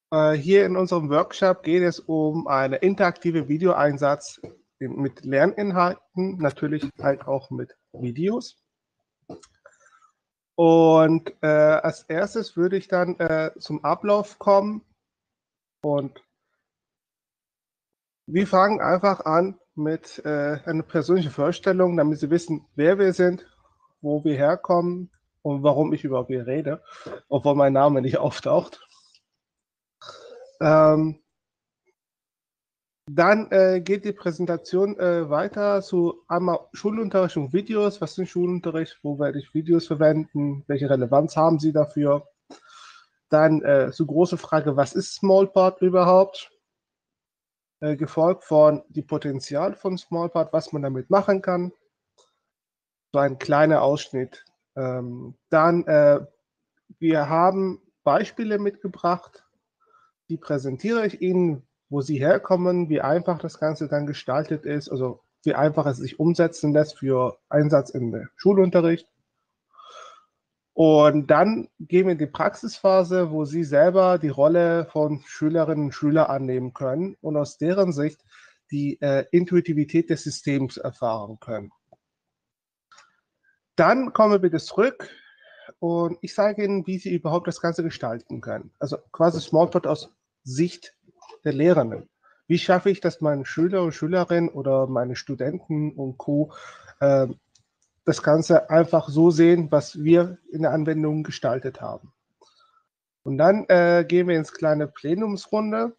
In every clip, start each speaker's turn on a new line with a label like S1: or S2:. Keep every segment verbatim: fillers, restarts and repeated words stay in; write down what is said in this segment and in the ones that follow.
S1: Äh, hier in unserem Workshop geht es um einen interaktiven Videoeinsatz mit Lerninhalten, natürlich halt auch mit Videos. Und äh, als erstes würde ich dann äh, zum Ablauf kommen und wir fangen einfach an mit äh, einer persönlichen Vorstellung, damit Sie wissen, wer wir sind, wo wir herkommen und warum ich über wir rede, obwohl mein Name nicht auftaucht. Ähm, Dann äh, geht die Präsentation äh, weiter zu einmal Schulunterricht und Videos. Was ist Schulunterricht? Wo werde ich Videos verwenden? Welche Relevanz haben sie dafür? Dann äh, so große Frage, was ist Smallpart überhaupt? Äh, gefolgt von die Potenzial von Smallpart, was man damit machen kann. So ein kleiner Ausschnitt. Ähm, dann, äh, wir haben Beispiele mitgebracht, die präsentiere ich Ihnen, wo sie herkommen, wie einfach das Ganze dann gestaltet ist, also wie einfach es sich umsetzen lässt für Einsatz im Schulunterricht. Und dann gehen wir in die Praxisphase, wo Sie selber die Rolle von Schülerinnen und Schülern annehmen können und aus deren Sicht die äh, Intuitivität des Systems erfahren können. Dann kommen wir wieder zurück und ich sage Ihnen, wie Sie überhaupt das Ganze gestalten können. Also quasi Smallpart aus Sicht der Lehrenden. Wie schaffe ich, dass meine Schüler und Schülerinnen oder meine Studenten und Co. Äh, das Ganze einfach so sehen, was wir in der Anwendung gestaltet haben. Und dann äh, gehen wir ins kleine Plenumsrunde.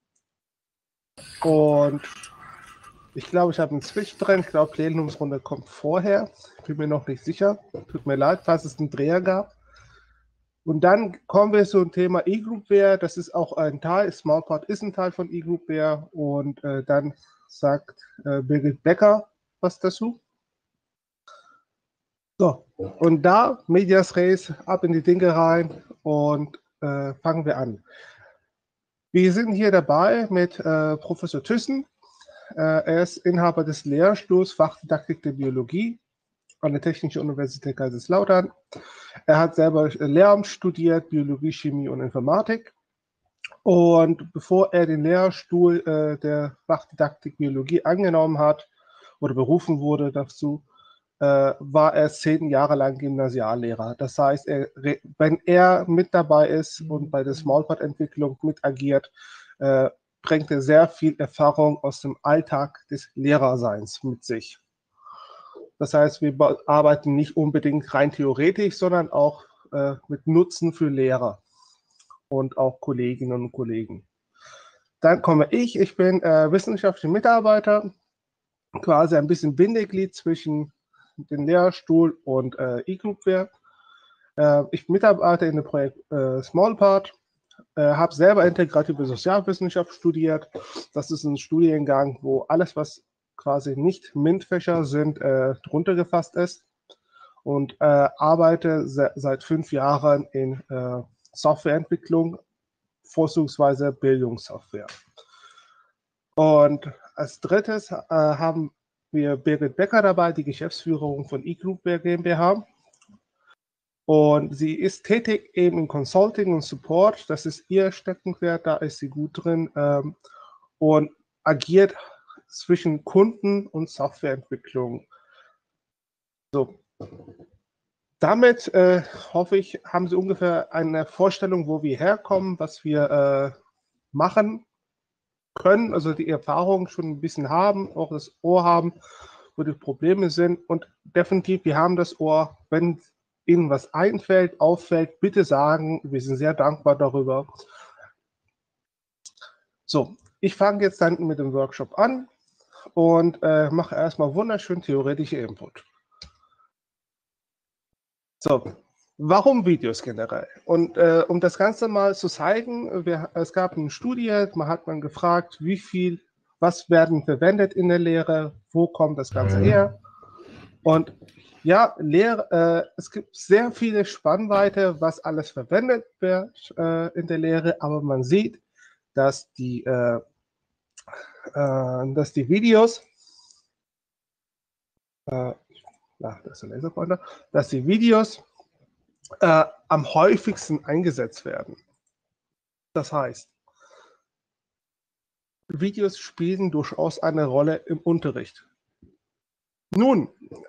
S1: Und ich glaube, ich habe einen Switch drin. Ich glaube, Plenumsrunde kommt vorher. Ich bin mir noch nicht sicher. Tut mir leid, falls es einen Dreher gab. Und dann kommen wir zum Thema eGroupware. Das ist auch ein Teil, Smallpart ist ein Teil von eGroupware. Und äh, dann sagt äh, Birgit Becker was dazu. So, und da, Medias Res, ab in die Dinge rein und äh, fangen wir an. Wir sind hier dabei mit äh, Professor Thyssen. Äh, er ist Inhaber des Lehrstuhls Fachdidaktik der Biologie an der Technischen Universität Kaiserslautern. Er hat selber Lehramt studiert, Biologie, Chemie und Informatik. Und bevor er den Lehrstuhl äh, der Fachdidaktik Biologie angenommen hat oder berufen wurde dazu, äh, war er zehn Jahre lang Gymnasiallehrer. Das heißt, er, wenn er mit dabei ist und bei der Smallpart-Entwicklung mit agiert, äh, bringt er sehr viel Erfahrung aus dem Alltag des Lehrerseins mit sich. Das heißt, wir arbeiten nicht unbedingt rein theoretisch, sondern auch äh, mit Nutzen für Lehrer und auch Kolleginnen und Kollegen. Dann komme ich, ich bin äh, wissenschaftlicher Mitarbeiter, quasi ein bisschen Bindeglied zwischen dem Lehrstuhl und äh, eGroupware. Äh, ich mitarbeite in dem Projekt äh, Smallpart, äh, habe selber integrative Sozialwissenschaft studiert. Das ist ein Studiengang, wo alles, was quasi nicht MINT-Fächer sind, äh, drunter gefasst ist und äh, arbeite se seit fünf Jahren in äh, Softwareentwicklung, vorzugsweise Bildungssoftware. Und als drittes äh, haben wir Birgit Becker dabei, die Geschäftsführung von eGroupware GmbH. Und sie ist tätig eben im Consulting und Support. Das ist ihr Steckenpferd, da ist sie gut drin ähm, und agiert zwischen Kunden und Softwareentwicklung. So. Damit äh, hoffe ich, haben Sie ungefähr eine Vorstellung, wo wir herkommen, was wir äh, machen können, also die Erfahrung schon ein bisschen haben, auch das Ohr haben, wo die Probleme sind. Und definitiv, wir haben das Ohr, wenn Ihnen was einfällt, auffällt, bitte sagen. Wir sind sehr dankbar darüber. So, ich fange jetzt dann mit dem Workshop an und äh, mache erstmal wunderschön theoretische Input. So, warum Videos generell? Und äh, um das Ganze mal zu zeigen, wir, es gab eine Studie, man hat man gefragt, wie viel, was werden verwendet in der Lehre, wo kommt das Ganze her? Und ja, Lehre, äh, es gibt sehr viele Spannweite, was alles verwendet wird äh, in der Lehre, aber man sieht, dass die, äh, äh, dass die Videos, äh, ach, das ist ein Laserpointer, dass die Videos äh, am häufigsten eingesetzt werden. Das heißt, Videos spielen durchaus eine Rolle im Unterricht. Nun,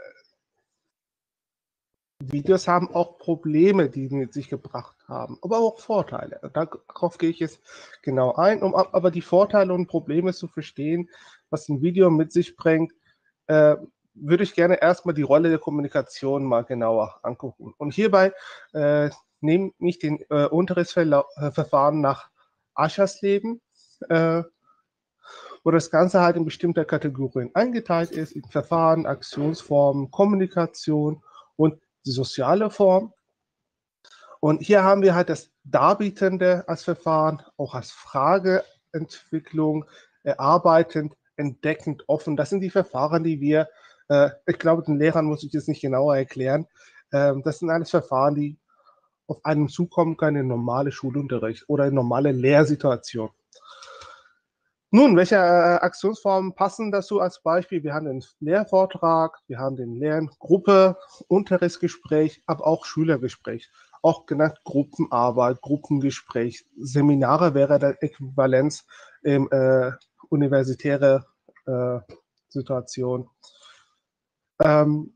S1: Videos haben auch Probleme, die sie mit sich gebracht haben, aber auch Vorteile. Darauf gehe ich jetzt genau ein, um aber die Vorteile und Probleme zu verstehen, was ein Video mit sich bringt, äh, würde ich gerne erstmal die Rolle der Kommunikation mal genauer angucken. Und hierbei äh, nehme ich den äh, Unterrichtsverfahren nach Aschersleben, äh, wo das Ganze halt in bestimmte Kategorien eingeteilt ist, in Verfahren, Aktionsformen, Kommunikation und die soziale Form. Und hier haben wir halt das Darbietende als Verfahren, auch als Frageentwicklung, erarbeitend, entdeckend, offen. Das sind die Verfahren, die wir, äh, ich glaube, den Lehrern muss ich das nicht genauer erklären, äh, das sind alles Verfahren, die auf einen zukommen können in normale Schulunterricht oder in normale Lehrsituation. Nun, welche äh, Aktionsformen passen dazu als Beispiel? Wir haben den Lehrvortrag, wir haben den Lerngruppe, Unterrichtsgespräch, aber auch Schülergespräch, auch genannt Gruppenarbeit, Gruppengespräch. Seminare wäre der Äquivalenz in äh, universitäre äh, Situation. Ähm,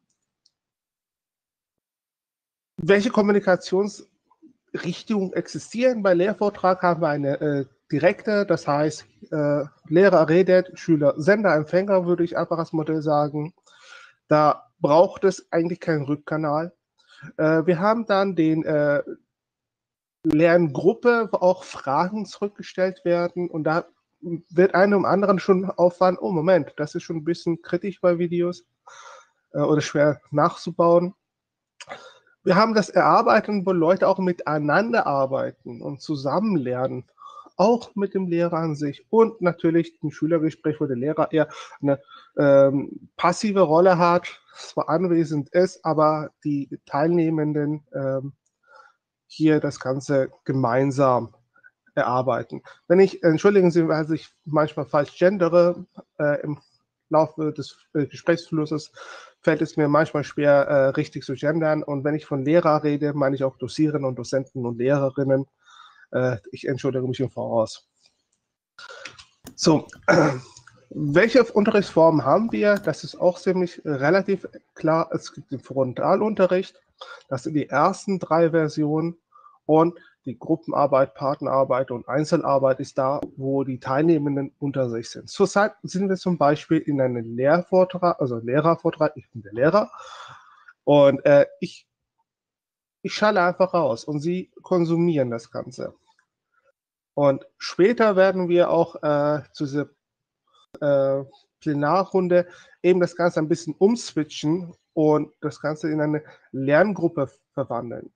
S1: welche Kommunikationsrichtungen existieren? Bei Lehrvortrag haben wir eine äh, direkte, das heißt, äh, Lehrer redet, Schüler, Sender, Empfänger, würde ich einfach als Modell sagen. Da braucht es eigentlich keinen Rückkanal. Äh, wir haben dann den äh, Lerngruppe, wo auch Fragen zurückgestellt werden und da wird einem um anderen schon auffallen, oh Moment, das ist schon ein bisschen kritisch bei Videos äh, oder schwer nachzubauen. Wir haben das Erarbeiten, wo Leute auch miteinander arbeiten und zusammen lernen, auch mit dem Lehrer an sich und natürlich ein Schülergespräch, wo der Lehrer eher eine ähm, passive Rolle hat, zwar anwesend ist, aber die Teilnehmenden ähm, hier das Ganze gemeinsam erarbeiten. Wenn ich, entschuldigen Sie, weil ich manchmal falsch gendere, äh, im Laufe des äh, Gesprächsflusses fällt es mir manchmal schwer, äh, richtig zu gendern. Und wenn ich von Lehrer rede, meine ich auch Dozierende und Dozenten und Lehrerinnen. Äh, ich entschuldige mich im Voraus. So, äh, welche Unterrichtsformen haben wir? Das ist auch ziemlich relativ klar. Es gibt den Frontalunterricht. Das sind die ersten drei Versionen. Und die Gruppenarbeit, Partnerarbeit und Einzelarbeit ist da, wo die Teilnehmenden unter sich sind. Zurzeit sind wir zum Beispiel in einem Lehrvortrag, also Lehrervortrag, ich bin der Lehrer und äh, ich, ich schalte einfach raus und Sie konsumieren das Ganze. Und später werden wir auch äh, zu dieser äh, Plenarrunde eben das Ganze ein bisschen umswitchen und das Ganze in eine Lerngruppe verwandeln.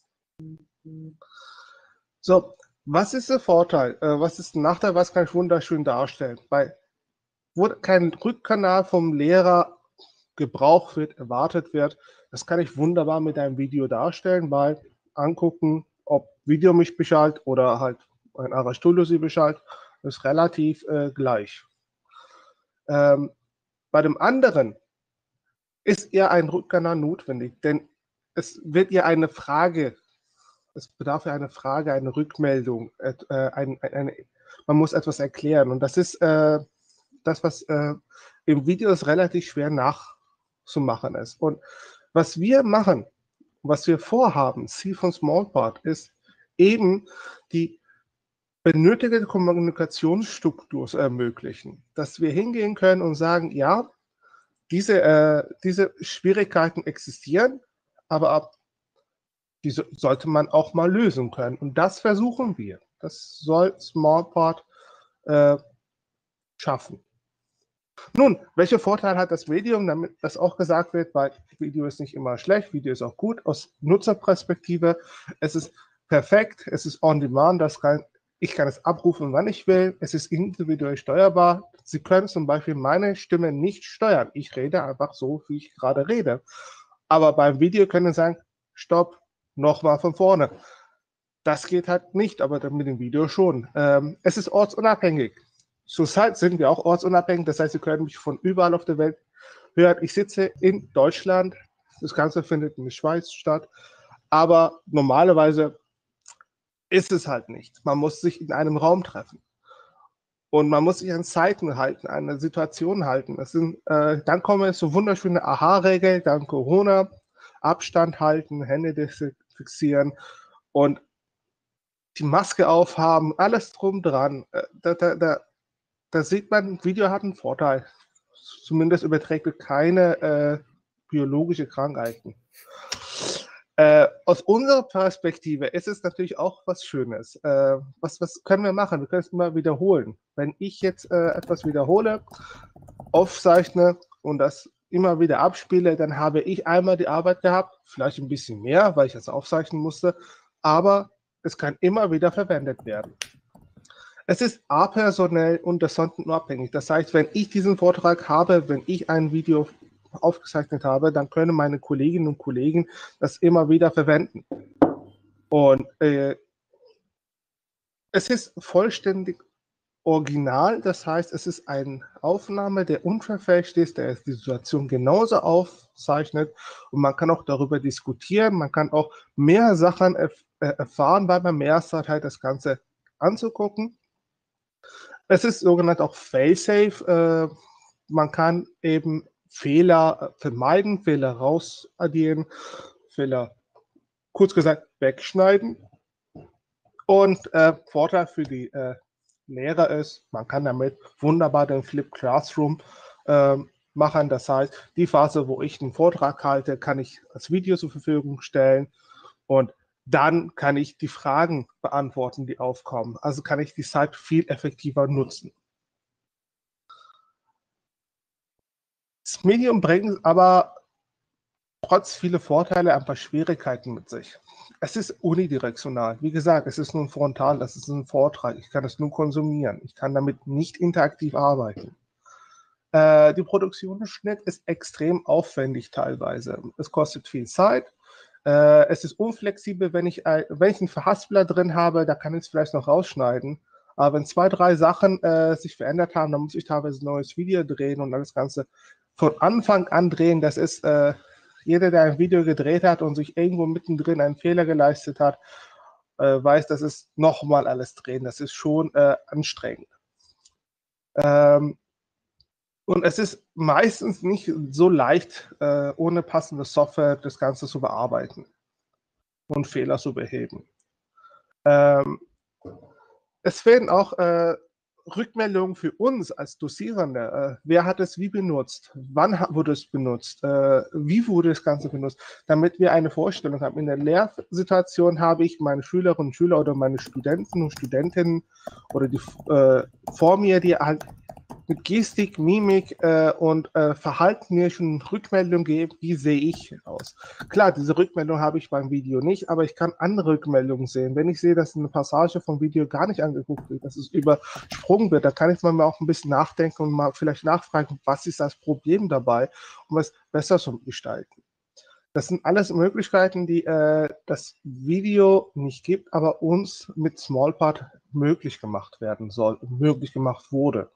S1: So, was ist der Vorteil? Äh, was ist der Nachteil? Was kann ich wunderschön darstellen? Weil wo kein Rückkanal vom Lehrer gebraucht wird, erwartet wird, das kann ich wunderbar mit einem Video darstellen, weil angucken, ob Video mich beschallt oder halt ein Arastudio sie beschallt, ist relativ äh, gleich. Ähm, bei dem anderen ist eher ein Rückkanal notwendig, denn es wird ja eine Frage, es bedarf ja eine Frage, eine Rückmeldung, äh, ein, ein, man muss etwas erklären und das ist äh, das, was äh, im Video ist relativ schwer nachzumachen ist. Und was wir machen, was wir vorhaben, Ziel von Smallpart, ist eben die benötigte Kommunikationsstruktur zu ermöglichen, dass wir hingehen können und sagen, ja, diese, äh, diese Schwierigkeiten existieren, aber ab, die so, sollte man auch mal lösen können. Und das versuchen wir. Das soll Smallpart äh, schaffen. Nun, welche Vorteile hat das Medium, damit das auch gesagt wird, weil Video ist nicht immer schlecht, Video ist auch gut aus Nutzerperspektive. Es ist perfekt, es ist on demand, das kann, ich kann es abrufen, wann ich will, es ist individuell steuerbar. Sie können zum Beispiel meine Stimme nicht steuern. Ich rede einfach so, wie ich gerade rede. Aber beim Video können Sie sagen, stopp, nochmal von vorne. Das geht halt nicht, aber mit dem Video schon. Ähm, es ist ortsunabhängig. Zurzeit sind wir auch ortsunabhängig, das heißt, Sie können mich von überall auf der Welt hören. Ich sitze in Deutschland, das Ganze findet in der Schweiz statt, aber normalerweise ist es halt nicht. Man muss sich in einem Raum treffen. Und man muss sich an Zeiten halten, an eine Situation halten. Das sind, äh, dann kommen so wunderschöne Aha-Regeln, dann Corona, Abstand halten, Hände desinfizieren und die Maske aufhaben, alles drum dran. Äh, Da, da, da, da sieht man, ein Video hat einen Vorteil. Zumindest überträgt es keine äh, biologische Krankheiten. Äh, aus unserer Perspektive ist es natürlich auch was Schönes. Äh, was, was können wir machen? Wir können es immer wiederholen. Wenn ich jetzt äh, etwas wiederhole, aufzeichne und das immer wieder abspiele, dann habe ich einmal die Arbeit gehabt, vielleicht ein bisschen mehr, weil ich das aufzeichnen musste, aber es kann immer wieder verwendet werden. Es ist apersonell und ressourcenunabhängig. Das heißt, wenn ich diesen Vortrag habe, wenn ich ein Video aufgezeichnet habe, dann können meine Kolleginnen und Kollegen das immer wieder verwenden. Und äh, es ist vollständig original, das heißt, es ist eine Aufnahme, der unverfälscht ist, der die Situation genauso aufzeichnet und man kann auch darüber diskutieren, man kann auch mehr Sachen erf erfahren, weil man mehr Zeit hat, das Ganze anzugucken. Es ist sogenannt auch fail-safe, äh, man kann eben Fehler vermeiden, Fehler rausaddieren, Fehler, kurz gesagt, wegschneiden. Und äh, Vorteil für die äh, Lehrer ist, man kann damit wunderbar den Flip Classroom äh, machen. Das heißt, die Phase, wo ich einen Vortrag halte, kann ich als Video zur Verfügung stellen und dann kann ich die Fragen beantworten, die aufkommen. Also kann ich die Zeit viel effektiver nutzen. Das Medium bringt aber trotz vieler Vorteile ein paar Schwierigkeiten mit sich. Es ist unidirektional. Wie gesagt, es ist nur ein Frontal, das ist ein Vortrag. Ich kann es nur konsumieren. Ich kann damit nicht interaktiv arbeiten. Äh, die Produktion des Schnitt ist extrem aufwendig teilweise. Es kostet viel Zeit. Äh, es ist unflexibel, wenn ich, ein, wenn ich einen Verhaspler drin habe, da kann ich es vielleicht noch rausschneiden. Aber wenn zwei, drei Sachen äh, sich verändert haben, dann muss ich teilweise ein neues Video drehen und das Ganze von Anfang an drehen. Das ist äh, jeder, der ein Video gedreht hat und sich irgendwo mittendrin einen Fehler geleistet hat, äh, weiß, das ist nochmal alles drehen. Das ist schon äh, anstrengend. Ähm, und es ist meistens nicht so leicht, äh, ohne passende Software das Ganze zu bearbeiten und Fehler zu beheben. Ähm, es werden auch äh, Rückmeldungen für uns als Dosierende. Äh, wer hat es wie benutzt? Wann wurde es benutzt? Äh, wie wurde das Ganze benutzt? Damit wir eine Vorstellung haben. In der Lehrsituation habe ich meine Schülerinnen und Schüler oder meine Studenten und Studentinnen oder die äh, vor mir, die halt mit Gestik, Mimik äh, und äh, Verhalten mir schon Rückmeldung geben, wie sehe ich aus. Klar, diese Rückmeldung habe ich beim Video nicht, aber ich kann andere Rückmeldungen sehen. Wenn ich sehe, dass eine Passage vom Video gar nicht angeguckt wird, dass es übersprungen wird, da kann ich mal auch ein bisschen nachdenken und mal vielleicht nachfragen, was ist das Problem dabei, um es besser zu gestalten. Das sind alles Möglichkeiten, die äh, das Video nicht gibt, aber uns mit Smallpart möglich gemacht werden soll, möglich gemacht wurde.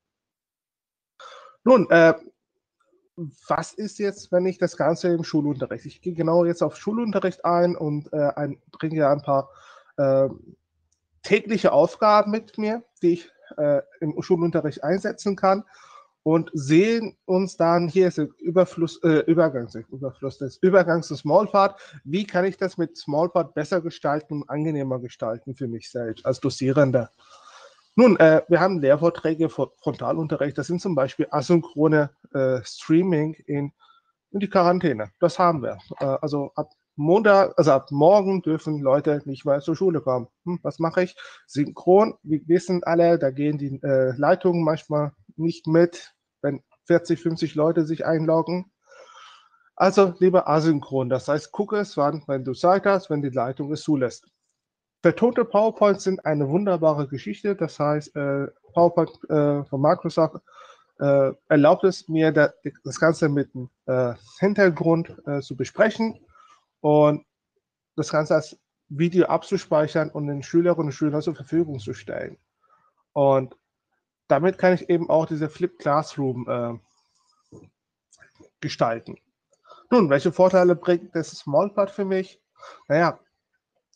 S1: Nun, äh, was ist jetzt, wenn ich das Ganze im Schulunterricht? Ich gehe genau jetzt auf Schulunterricht ein und äh, ein, bringe ein paar äh, tägliche Aufgaben mit mir, die ich äh, im Schulunterricht einsetzen kann und sehen uns dann, hier ist der Überfluss, äh, Übergang, Überfluss des Übergangs zu Smallpart. Wie kann ich das mit Smallpart besser gestalten und angenehmer gestalten für mich selbst als Dosierender? Nun, äh, wir haben Lehrvorträge, Frontalunterricht, das sind zum Beispiel asynchrone äh, Streaming in, in die Quarantäne. Das haben wir. Äh, also ab Montag, also ab morgen dürfen Leute nicht mehr zur Schule kommen. Hm, was mache ich? Synchron, wir wissen alle, da gehen die äh, Leitungen manchmal nicht mit, wenn vierzig, fünfzig Leute sich einloggen. Also lieber asynchron, das heißt, gucke es, wann, wenn du Zeit hast, wenn die Leitung es zulässt. Vertonte PowerPoints sind eine wunderbare Geschichte. Das heißt, äh, PowerPoint äh, von Microsoft äh, erlaubt es mir, da, das Ganze mit dem äh, Hintergrund äh, zu besprechen und das Ganze als Video abzuspeichern und den Schülerinnen und Schülern zur Verfügung zu stellen. Und damit kann ich eben auch diese Flip Classroom äh, gestalten. Nun, welche Vorteile bringt das Smallpart für mich? Naja,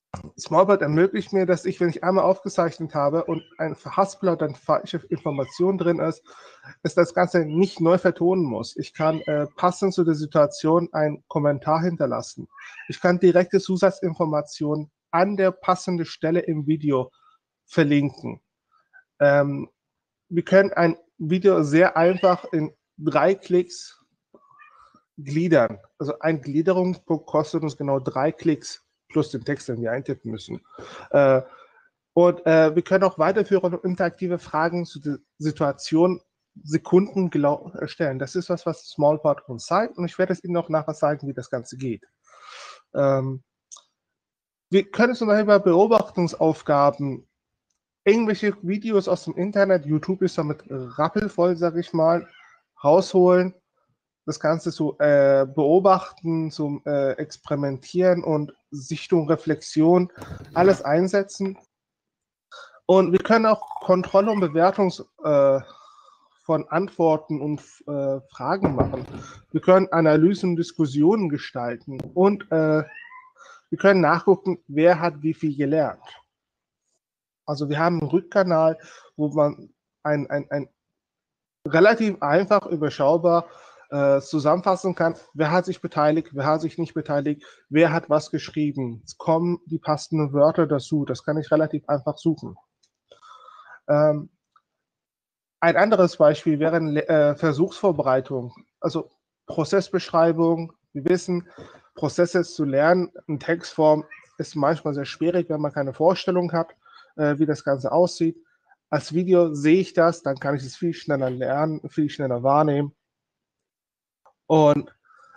S1: Smallbird ermöglicht mir, dass ich, wenn ich einmal aufgezeichnet habe und ein Verhaspler oder falsche Information drin ist, ist das Ganze nicht neu vertonen muss. Ich kann äh, passend zu der Situation einen Kommentar hinterlassen. Ich kann direkte Zusatzinformationen an der passenden Stelle im Video verlinken. Ähm, wir können ein Video sehr einfach in drei Klicks gliedern. Also ein Gliederungspunkt kostet uns genau drei Klicks plus den Text, den wir eintippen müssen. Äh, und äh, wir können auch weiterführende interaktive Fragen zu der Situation Sekunden genau erstellen. Das ist was, was Smallpart uns zeigt, und ich werde es Ihnen auch nachher zeigen, wie das Ganze geht. Ähm, wir können zum Beispiel bei Beobachtungsaufgaben irgendwelche Videos aus dem Internet, YouTube ist damit rappelvoll, sage ich mal, rausholen, das Ganze zu äh, beobachten, zum äh, Experimentieren und Sichtung, Reflexion, alles einsetzen. Und wir können auch Kontrolle und Bewertung äh, von Antworten und äh, Fragen machen. Wir können Analysen und Diskussionen gestalten, und äh, wir können nachgucken, wer hat wie viel gelernt. Also wir haben einen Rückkanal, wo man ein, ein, ein relativ einfach, überschaubar äh, zusammenfassen kann, wer hat sich beteiligt, wer hat sich nicht beteiligt, wer hat was geschrieben. Es kommen die passenden Wörter dazu. Das kann ich relativ einfach suchen. Ähm, ein anderes Beispiel wäre eine äh, Versuchsvorbereitung, also Prozessbeschreibung. Wir wissen, Prozesse zu lernen in Textform ist manchmal sehr schwierig, wenn man keine Vorstellung hat, äh, wie das Ganze aussieht. Als Video sehe ich das, dann kann ich es viel schneller lernen, viel schneller wahrnehmen. Und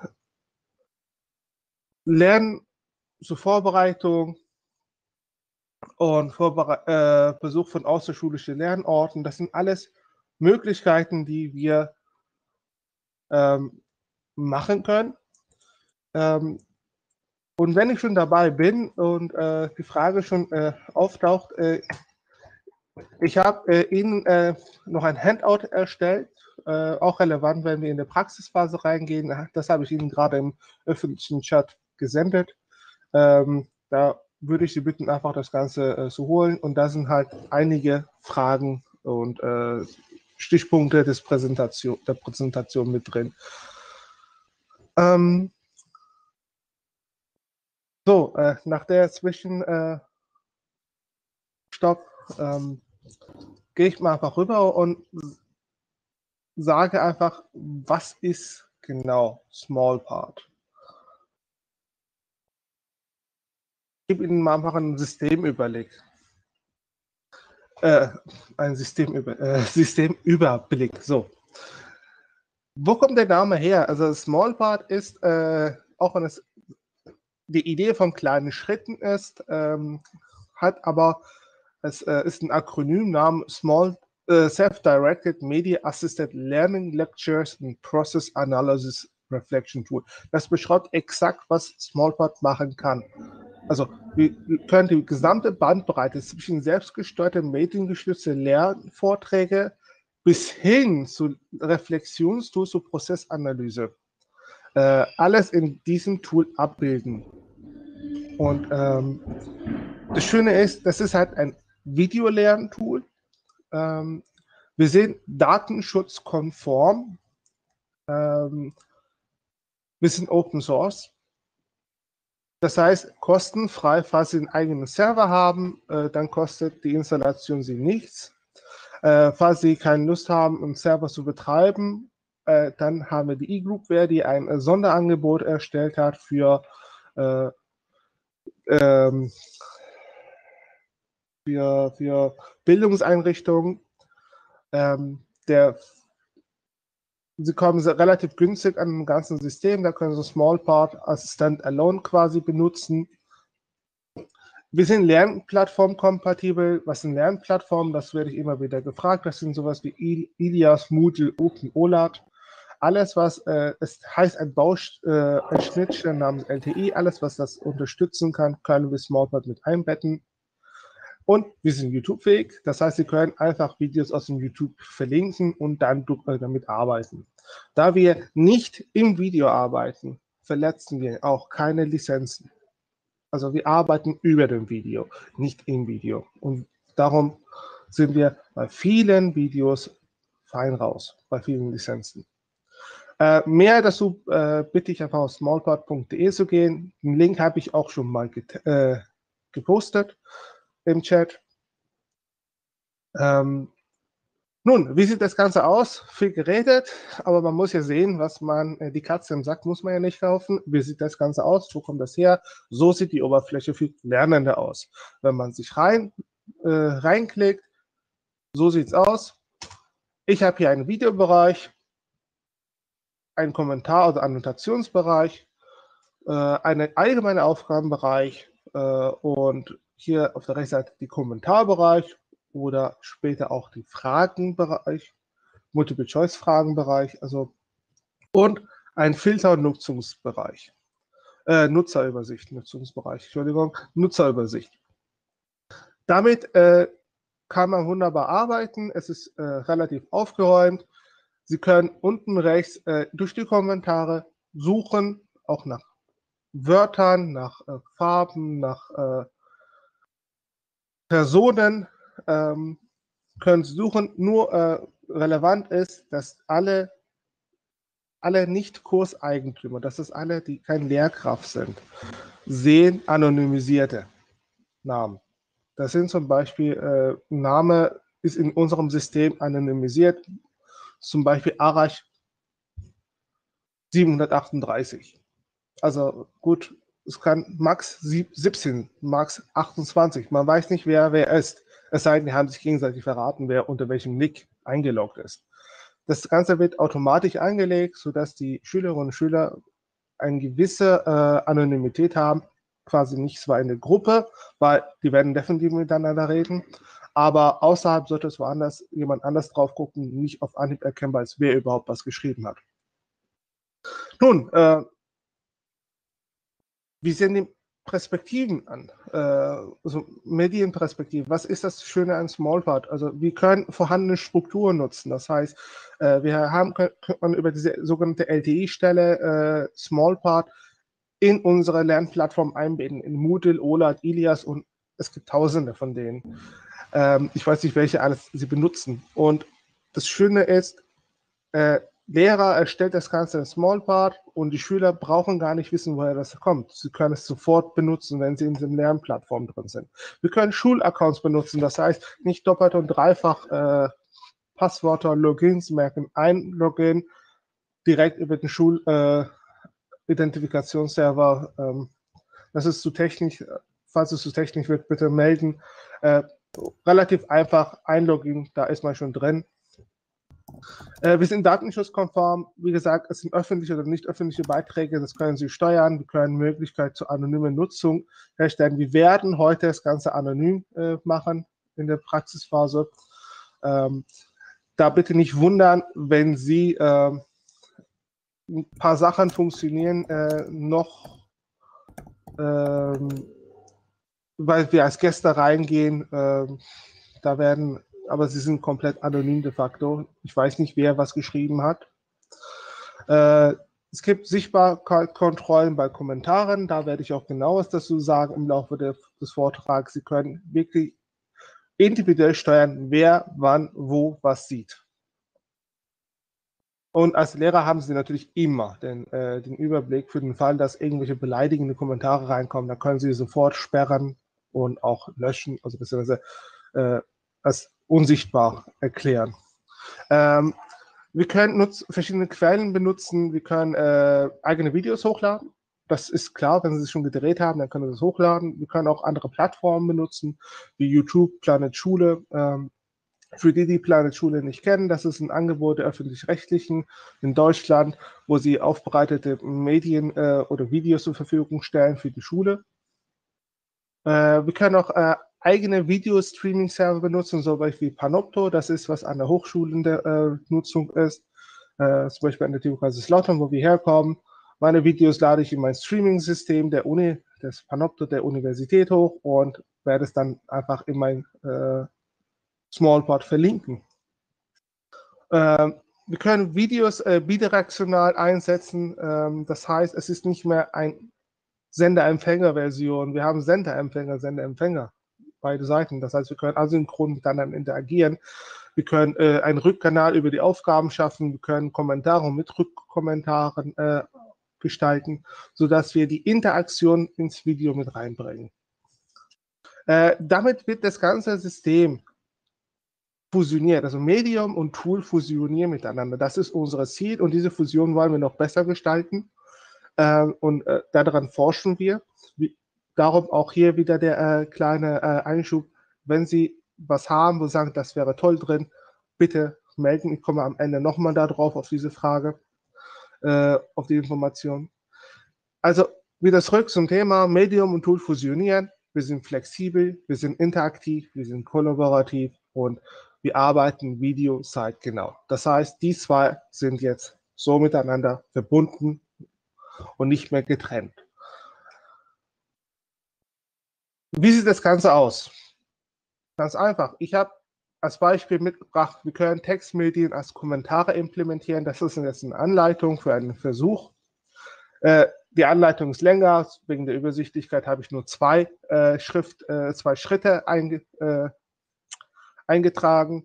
S1: Lernen zur Vorbereitung und Vorbere äh, Besuch von außerschulischen Lernorten, das sind alles Möglichkeiten, die wir ähm, machen können. Ähm, und wenn ich schon dabei bin und äh, die Frage schon äh, auftaucht, äh, ich habe äh, Ihnen äh, noch ein Handout erstellt, äh, auch relevant, wenn wir in die Praxisphase reingehen. Das habe ich Ihnen gerade im öffentlichen Chat gesendet. Ähm, da würde ich Sie bitten, einfach das Ganze äh, zu holen. Und da sind halt einige Fragen und äh, Stichpunkte des Präsentation, der Präsentation mit drin. Ähm, so, äh, nach der Zwischenstopp äh, ähm, gehe ich mal einfach rüber und sage einfach, was ist genau Smallpart? Ich gebe Ihnen mal einfach einen Systemüberblick. Äh, ein Systemüber äh, Systemüberblick. So. Wo kommt der Name her? Also Smallpart ist, äh, auch wenn es die Idee von kleinen Schritten ist, ähm, hat aber, es äh, ist ein Akronym namens Small äh, Self-Directed Media Assisted Learning Lectures and Process Analysis Reflection Tool. Das beschreibt exakt, was Smallpart machen kann. Also wir können die gesamte Bandbreite zwischen selbstgesteuerten mediengestützten Lernvorträge bis hin zu Reflexionstools zur Prozessanalyse äh, alles in diesem Tool abbilden. Und ähm, das Schöne ist, das ist halt ein Videolerntool. Ähm, wir sind datenschutzkonform. Ähm, wir sind Open Source. Das heißt, kostenfrei, falls Sie einen eigenen Server haben, äh, dann kostet die Installation Sie nichts. Äh, falls Sie keine Lust haben, einen Server zu betreiben, äh, dann haben wir die eGroupware, die ein äh, Sonderangebot erstellt hat für, äh, ähm, für, für Bildungseinrichtungen. Ähm, der, Sie kommen relativ günstig an dem ganzen System, da können Sie Smallpart als Standalone quasi benutzen. Wir sind Lernplattform-kompatibel. Was sind Lernplattformen? Das werde ich immer wieder gefragt. Das sind sowas wie Ilias, Moodle, OpenOLAT. Alles, was, äh, es heißt ein Bausch, äh, ein Schnittstelle namens L T I, alles, was das unterstützen kann, können wir Smallpart mit einbetten. Und wir sind YouTube-fähig. Das heißt, Sie können einfach Videos aus dem YouTube verlinken und dann äh, damit arbeiten. Da wir nicht im Video arbeiten, verletzen wir auch keine Lizenzen. Also wir arbeiten über dem Video, nicht im Video. Und darum sind wir bei vielen Videos fein raus, bei vielen Lizenzen. Äh, mehr dazu äh, bitte ich einfach auf smallpart punkt de zu gehen. Den Link habe ich auch schon mal äh, gepostet im Chat. Ähm, nun, wie sieht das Ganze aus? Viel geredet, aber man muss ja sehen, was man, äh, die Katze im Sack muss man ja nicht kaufen. Wie sieht das Ganze aus? Wo kommt das her? So sieht die Oberfläche für Lernende aus. Wenn man sich rein, äh, reinklickt, so sieht es aus. Ich habe hier einen Videobereich, einen Kommentar- oder Annotationsbereich, äh, einen allgemeinen Aufgabenbereich äh, und hier auf der rechten Seite die Kommentarbereich oder später auch die Fragenbereich, Multiple-Choice-Fragenbereich, also und ein Filter- und Nutzungsbereich. Äh, Nutzerübersicht, Nutzungsbereich, Entschuldigung, Nutzerübersicht. Damit äh, kann man wunderbar arbeiten. Es ist äh, relativ aufgeräumt. Sie können unten rechts äh, durch die Kommentare suchen, auch nach Wörtern, nach äh, Farben, nach äh, Personen. Ähm, können Sie suchen. Nur äh, relevant ist, dass alle, alle Nicht-Kurseigentümer, dass es alle, die kein Lehrkraft sind, sehen anonymisierte Namen. Das sind zum Beispiel, äh, Name ist in unserem System anonymisiert, zum Beispiel Arash siebenhundertachtunddreißig. Also gut, es kann Max siebzehn, Max achtundzwanzig, man weiß nicht, wer wer ist. Es sei denn, die haben sich gegenseitig verraten, wer unter welchem Nick eingeloggt ist. Das Ganze wird automatisch angelegt, sodass die Schülerinnen und Schüler eine gewisse äh, Anonymität haben, quasi nicht zwar in der Gruppe, weil die werden definitiv miteinander reden, aber außerhalb sollte es woanders jemand anders drauf gucken, nicht auf Anhieb erkennbar ist, wer überhaupt was geschrieben hat. Nun, äh, wie sehen die Perspektiven an? Äh, also Medienperspektiven. Was ist das Schöne an Smallpart? Also wir können vorhandene Strukturen nutzen. Das heißt, äh, wir haben, könnte man über diese sogenannte L T I-Stelle äh, Smallpart in unsere Lernplattform einbinden, in Moodle, OLAT, Ilias und es gibt tausende von denen. Ähm, ich weiß nicht, welche alles sie benutzen. Und das Schöne ist, äh, Lehrer erstellt das Ganze in Smallpart und die Schüler brauchen gar nicht wissen, woher das kommt. Sie können es sofort benutzen, wenn sie in den Lernplattformen drin sind. Wir können Schulaccounts benutzen, das heißt nicht doppelt und dreifach äh, Passwörter, Logins merken. Ein Login direkt über den Schul-Identifikationsserver. Äh, ähm, das ist zu technisch. Falls es zu technisch wird, bitte melden. Äh, relativ einfach, ein Login, da ist man schon drin. Äh, wir sind datenschutzkonform. Wie gesagt, es sind öffentliche oder nicht öffentliche Beiträge. Das können Sie steuern. Wir können Möglichkeit zur anonymen Nutzung herstellen. Wir werden heute das Ganze anonym äh, machen in der Praxisphase. Ähm, da bitte nicht wundern, wenn Sie äh, ein paar Sachen funktionieren äh, noch, ähm, weil wir als Gäste reingehen. Äh, da werden, aber sie sind komplett anonym de facto. Ich weiß nicht, wer was geschrieben hat. Äh, es gibt Sichtbarkeitskontrollen bei Kommentaren. Da werde ich auch genaues dazu sagen im Laufe der, des Vortrags. Sie können wirklich individuell steuern, wer wann wo was sieht. Und als Lehrer haben Sie natürlich immer den, äh, den Überblick für den Fall, dass irgendwelche beleidigende Kommentare reinkommen. Da können Sie sofort sperren und auch löschen, also beziehungsweise äh, als unsichtbar erklären. Ähm, wir können nutz, verschiedene Quellen benutzen. Wir können äh, eigene Videos hochladen. Das ist klar, wenn Sie es schon gedreht haben, dann können Sie es hochladen. Wir können auch andere Plattformen benutzen, wie YouTube, Planet Schule. Ähm, Für die, die Planet Schule nicht kennen, das ist ein Angebot der Öffentlich-Rechtlichen in Deutschland, wo sie aufbereitete Medien äh, oder Videos zur Verfügung stellen für die Schule. Äh, wir können auch äh, eigene Video-Streaming-Server benutzen, so wie Panopto, das ist, was an der Hochschule in der äh, Nutzung ist, äh, zum Beispiel an der T U Kaiserslautern, wo wir herkommen. Meine Videos lade ich in mein Streaming-System der Uni, des Panopto der Universität hoch und werde es dann einfach in mein äh, Smallpart verlinken. Ähm, wir können Videos äh, bidirektional einsetzen. Ähm, das heißt, es ist nicht mehr ein Sender-Empfänger-Version, wir haben Sender-Empfänger, Sender-Empfänger, beide Seiten. Das heißt, wir können asynchron miteinander interagieren. Wir können äh, einen Rückkanal über die Aufgaben schaffen. Wir können Kommentare mit Rückkommentaren äh, gestalten, sodass wir die Interaktion ins Video mit reinbringen. Äh, damit wird das ganze System fusioniert. Also Medium und Tool fusionieren miteinander. Das ist unser Ziel und diese Fusion wollen wir noch besser gestalten. Äh, und äh, daran forschen wir. Wie, darum auch hier wieder der äh, kleine äh, Einschub. Wenn Sie was haben, wo Sie sagen, das wäre toll drin, bitte melden. Ich komme am Ende nochmal darauf, auf diese Frage, äh, auf die Information. Also wieder zurück zum Thema Medium und Tool fusionieren. Wir sind flexibel, wir sind interaktiv, wir sind kollaborativ und wir arbeiten Video zeitgenau. Das heißt, die zwei sind jetzt so miteinander verbunden und nicht mehr getrennt. Wie sieht das Ganze aus? Ganz einfach. Ich habe als Beispiel mitgebracht, wir können Textmedien als Kommentare implementieren. Das ist jetzt eine Anleitung für einen Versuch. Äh, die Anleitung ist länger. Wegen der Übersichtlichkeit habe ich nur zwei, äh, Schrift, äh, zwei Schritte einge, äh, eingetragen.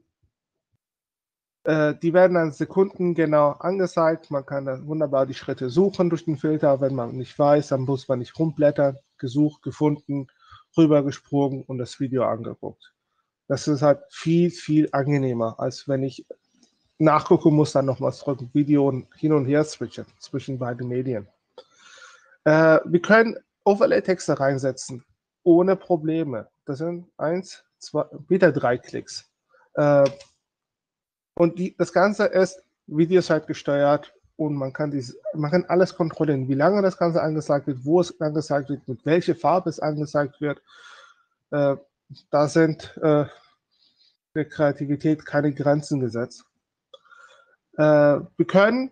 S1: Äh, die werden dann sekundengenau angezeigt. Man kann dann wunderbar die Schritte suchen durch den Filter. Wenn man nicht weiß, dann muss man nicht rumblättern. Gesucht, gefunden, rübergesprungen und das Video angeguckt. Das ist halt viel, viel angenehmer, als wenn ich nachgucken muss, dann nochmals drücken, Video und hin und her switchen zwischen beiden Medien. Äh, wir können Overlay-Texte reinsetzen, ohne Probleme. Das sind eins, zwei, wieder drei Klicks. Äh, und die, das Ganze ist Videozeit gesteuert und man kann, dies, man kann alles kontrollieren, wie lange das Ganze angezeigt wird, wo es angezeigt wird, mit welcher Farbe es angezeigt wird. Äh, da sind äh, der Kreativität keine Grenzen gesetzt. Äh, wir können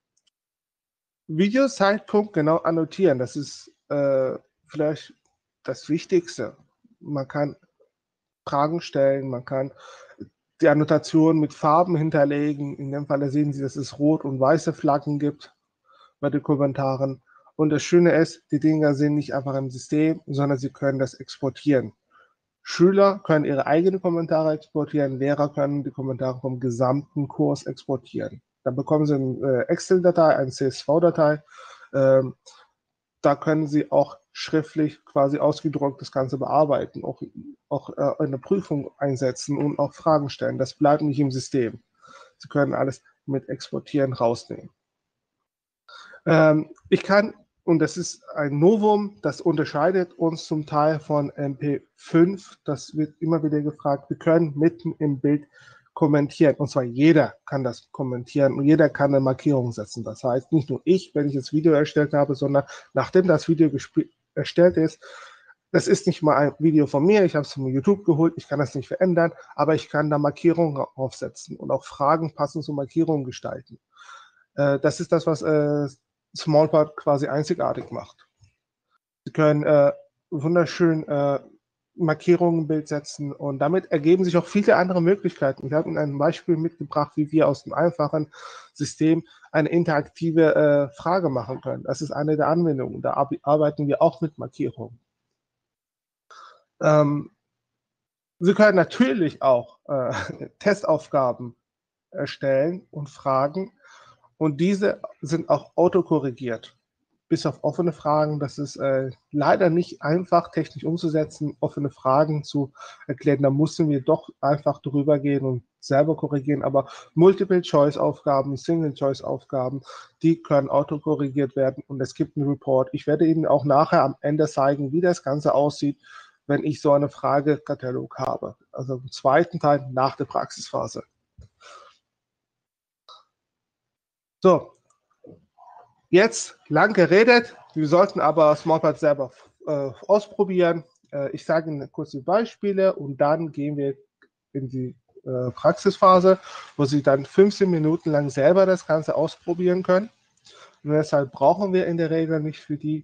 S1: Videozeitpunkt genau annotieren. Das ist äh, vielleicht das Wichtigste. Man kann Fragen stellen, man kann die Annotation mit Farben hinterlegen. In dem Fall sehen Sie, dass es rot und weiße Flaggen gibt bei den Kommentaren. Und das Schöne ist, die Dinger sind nicht einfach im System, sondern Sie können das exportieren. Schüler können ihre eigenen Kommentare exportieren, Lehrer können die Kommentare vom gesamten Kurs exportieren. Dann bekommen Sie eine Excel-Datei, eine C S V-Datei. Ähm, da können Sie auch schriftlich quasi ausgedruckt das Ganze bearbeiten, auch, auch äh, eine Prüfung einsetzen und auch Fragen stellen. Das bleibt nicht im System. Sie können alles mit Exportieren rausnehmen. Ähm, ich kann, und das ist ein Novum, das unterscheidet uns zum Teil von M P fünf, das wird immer wieder gefragt, wir können mitten im Bild kommentieren. Und zwar jeder kann das kommentieren und jeder kann eine Markierung setzen. Das heißt, nicht nur ich, wenn ich das Video erstellt habe, sondern nachdem das Video erstellt ist, das ist nicht mal ein Video von mir, ich habe es von YouTube geholt, ich kann das nicht verändern, aber ich kann da Markierungen aufsetzen und auch Fragen passend zu Markierungen gestalten. Äh, das ist das, was äh, Smallpart quasi einzigartig macht. Sie können äh, wunderschön äh, Markierungen im Bild setzen und damit ergeben sich auch viele andere Möglichkeiten. Ich habe Ihnen ein Beispiel mitgebracht, wie wir aus dem einfachen System eine interaktive äh, Frage machen können. Das ist eine der Anwendungen. Da arbeiten wir auch mit Markierungen. Ähm, Sie können natürlich auch äh, Testaufgaben erstellen und Fragen und diese sind auch autokorrigiert. Bis auf offene Fragen, das ist äh, leider nicht einfach technisch umzusetzen, offene Fragen zu erklären. Da mussten wir doch einfach drüber gehen und selber korrigieren. Aber Multiple-Choice-Aufgaben, Single-Choice-Aufgaben, die können autokorrigiert werden und es gibt einen Report. Ich werde Ihnen auch nachher am Ende zeigen, wie das Ganze aussieht, wenn ich so eine Fragekatalog habe. Also im zweiten Teil nach der Praxisphase. So. Jetzt lang geredet, wir sollten aber Smallpart selber äh, ausprobieren. Äh, ich sage Ihnen kurz die Beispiele und dann gehen wir in die äh, Praxisphase, wo Sie dann fünfzehn Minuten lang selber das Ganze ausprobieren können. Und deshalb brauchen wir in der Regel nicht für die.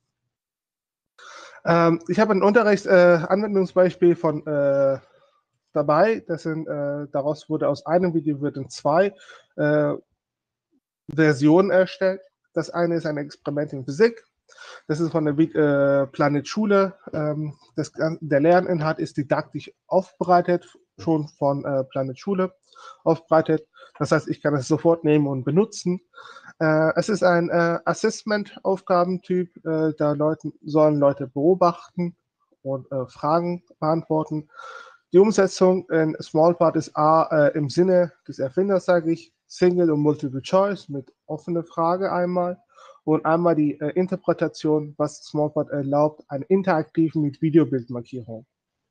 S1: Ähm, ich habe ein Unterrichtsanwendungsbeispiel äh, von äh, dabei. Das sind, äh, daraus wurde aus einem Video wurden zwei äh, Versionen erstellt. Das eine ist ein Experiment in Physik, Das ist von der äh, Planet Schule. Ähm, das, der Lerninhalt ist didaktisch aufbereitet, schon von äh, Planet Schule aufbereitet. Das heißt, ich kann es sofort nehmen und benutzen. Äh, es ist ein äh, Assessment-Aufgabentyp. Äh, da Leute, sollen Leute beobachten und äh, Fragen beantworten. Die Umsetzung in Smallpart ist A, äh, im Sinne des Erfinders, sage ich, Single und Multiple Choice mit offener Frage einmal und einmal die äh, Interpretation, was Smallpart erlaubt, eine interaktive mit Videobildmarkierung.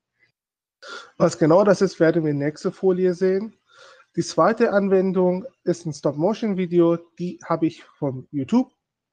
S1: Was genau das ist, werden wir in der nächsten Folie sehen. Die zweite Anwendung ist ein Stop-Motion-Video, die habe ich von YouTube.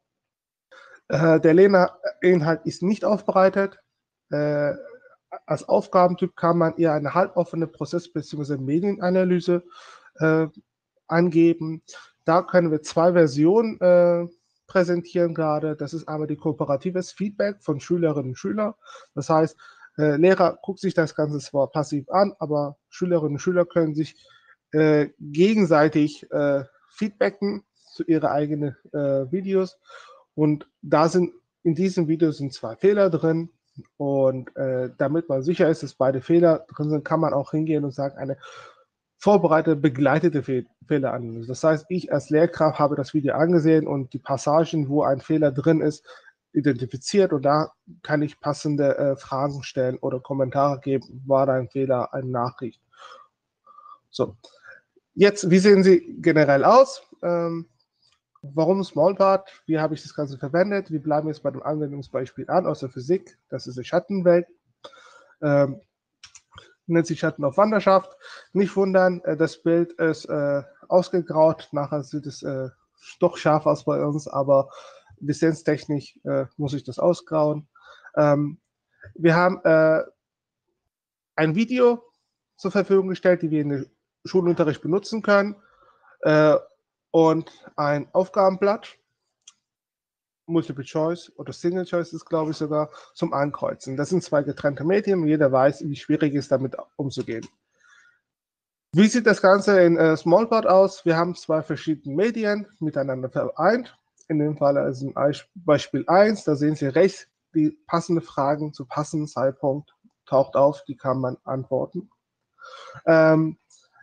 S1: Äh, der Lerninhalt ist nicht aufbereitet. Äh, als Aufgabentyp kann man eher eine halboffene Prozess- bzw. Medienanalyse äh, angeben. Da können wir zwei Versionen äh, präsentieren gerade. Das ist einmal die kooperatives Feedback von Schülerinnen und Schülern. Das heißt, äh, Lehrer guckt sich das Ganze zwar passiv an, aber Schülerinnen und Schüler können sich äh, gegenseitig äh, feedbacken zu ihren eigenen äh, Videos. Und da sind in diesem Video sind zwei Fehler drin. Und äh, damit man sicher ist, dass beide Fehler drin sind, kann man auch hingehen und sagen, eine vorbereitete, begleitete Fe Fehleranalyse. Das heißt, ich als Lehrkraft habe das Video angesehen und die Passagen, wo ein Fehler drin ist, identifiziert und da kann ich passende äh, Fragen stellen oder Kommentare geben, war da ein Fehler, eine Nachricht. So, jetzt, wie sehen sie generell aus? Ähm, Warum Smallpart? Wie habe ich das Ganze verwendet? Wir bleiben jetzt bei dem Anwendungsbeispiel an aus der Physik. Das ist die Schattenwelt. Ähm, nennt sich Schatten auf Wanderschaft. Nicht wundern, äh, das Bild ist äh, ausgegraut. Nachher sieht es äh, doch scharf aus bei uns, aber lizenztechnisch äh, muss ich das ausgrauen. Ähm, wir haben äh, ein Video zur Verfügung gestellt, die wir in den Schulunterricht benutzen können. Äh, und ein Aufgabenblatt, Multiple Choice oder Single Choice ist, glaube ich, sogar zum Ankreuzen. Das sind zwei getrennte Medien und jeder weiß, wie schwierig es ist, damit umzugehen. Wie sieht das Ganze in äh, Smallpart aus? Wir haben zwei verschiedene Medien miteinander vereint. In dem Fall ist ein Beispiel eins, da sehen Sie rechts die passende Fragen zu passenden Zeitpunkt taucht auf, die kann man antworten. Ähm,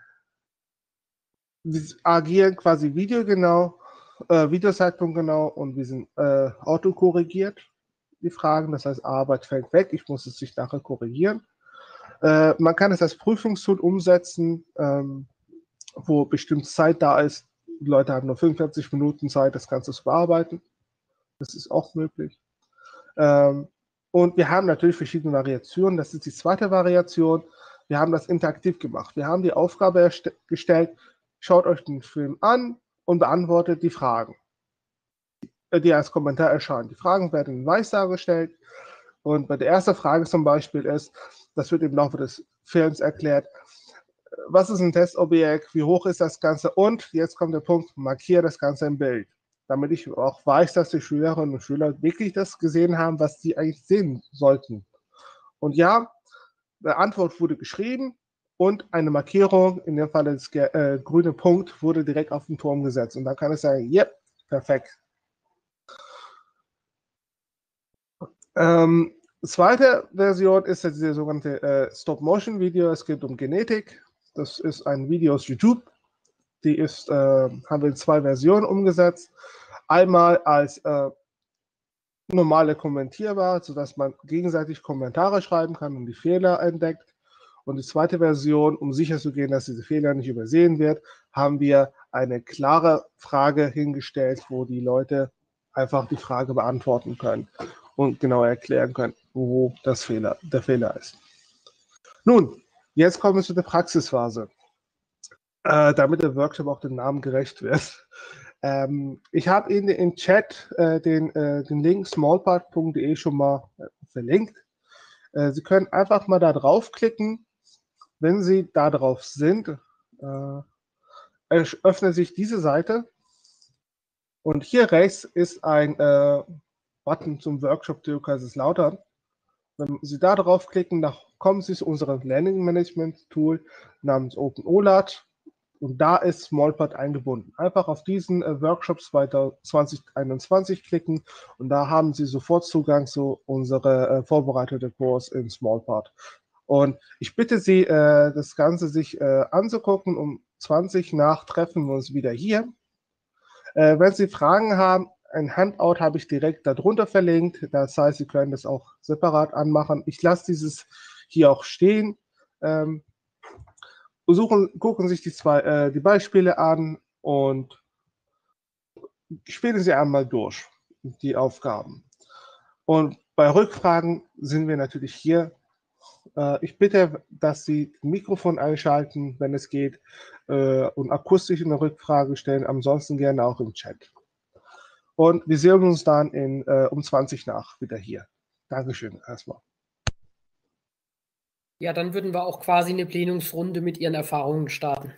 S1: wir agieren quasi videogenau, äh, Videozeitpunkt genau und wir sind äh, autokorrigiert, die Fragen. Das heißt, Arbeit fällt weg, ich muss es sich nachher korrigieren. Äh, man kann es als Prüfungstool umsetzen, ähm, wo bestimmte Zeit da ist. Die Leute haben nur fünfundvierzig Minuten Zeit, das Ganze zu bearbeiten. Das ist auch möglich. Ähm, und wir haben natürlich verschiedene Variationen. Das ist die zweite Variation. Wir haben das interaktiv gemacht. Wir haben die Aufgabe gestellt, schaut euch den Film an und beantwortet die Fragen, die als Kommentar erscheinen. Die Fragen werden in weiß dargestellt. Und bei der ersten Frage zum Beispiel ist, das wird im Laufe des Films erklärt, was ist ein Testobjekt, wie hoch ist das Ganze und jetzt kommt der Punkt, markiere das Ganze im Bild, damit ich auch weiß, dass die Schülerinnen und Schüler wirklich das gesehen haben, was sie eigentlich sehen sollten. Und ja, die Antwort wurde geschrieben und eine Markierung, in dem Fall das äh, grüne Punkt, wurde direkt auf den Turm gesetzt. Und dann kann ich sagen, yep, perfekt. Ähm, zweite Version ist jetzt die sogenannte äh, Stop-Motion-Video. Es geht um Genetik. Das ist ein Video aus YouTube. Die ist, äh, haben wir in zwei Versionen umgesetzt. Einmal als äh, normale kommentierbar, sodass man gegenseitig Kommentare schreiben kann und die Fehler entdeckt. Und die zweite Version, um sicherzugehen, dass diese Fehler nicht übersehen wird, haben wir eine klare Frage hingestellt, wo die Leute einfach die Frage beantworten können und genau erklären können, wo das Fehler, der Fehler ist. Nun, jetzt kommen wir zu der Praxisphase, äh, damit der Workshop auch dem Namen gerecht wird. Ähm, ich habe Ihnen im Chat äh, den, äh, den Link smallpart punkt de schon mal äh, verlinkt. Äh, Sie können einfach mal da draufklicken. Wenn Sie da drauf sind, äh, öffnet sich diese Seite und hier rechts ist ein äh, Button zum Workshop Theo Kaiserslautern. Wenn Sie da draufklicken, dann kommen Sie zu unserem Learning Management Tool namens OpenOLAT. Und da ist Smallpot eingebunden. Einfach auf diesen äh, Workshop zwanzig einundzwanzig klicken und da haben Sie sofort Zugang zu unserem äh, vorbereiteten Kurs in Smallpot. Und ich bitte Sie, äh, das Ganze sich äh, anzugucken. Um zwanzig nach treffen wir uns wieder hier. Äh, wenn Sie Fragen haben, ein Handout habe ich direkt darunter verlinkt. Das heißt, Sie können das auch separat anmachen. Ich lasse dieses hier auch stehen. Ähm, Suchen, gucken sich die, zwei, äh, die Beispiele an und spielen sie einmal durch, die Aufgaben. Und bei Rückfragen sind wir natürlich hier. Äh, ich bitte, dass Sie das Mikrofon einschalten, wenn es geht, äh, und akustisch eine Rückfrage stellen, ansonsten gerne auch im Chat. Und wir sehen uns dann in, äh, um zwanzig nach wieder hier. Dankeschön erstmal.
S2: Ja, dann würden wir auch quasi eine Plenumsrunde mit Ihren Erfahrungen starten.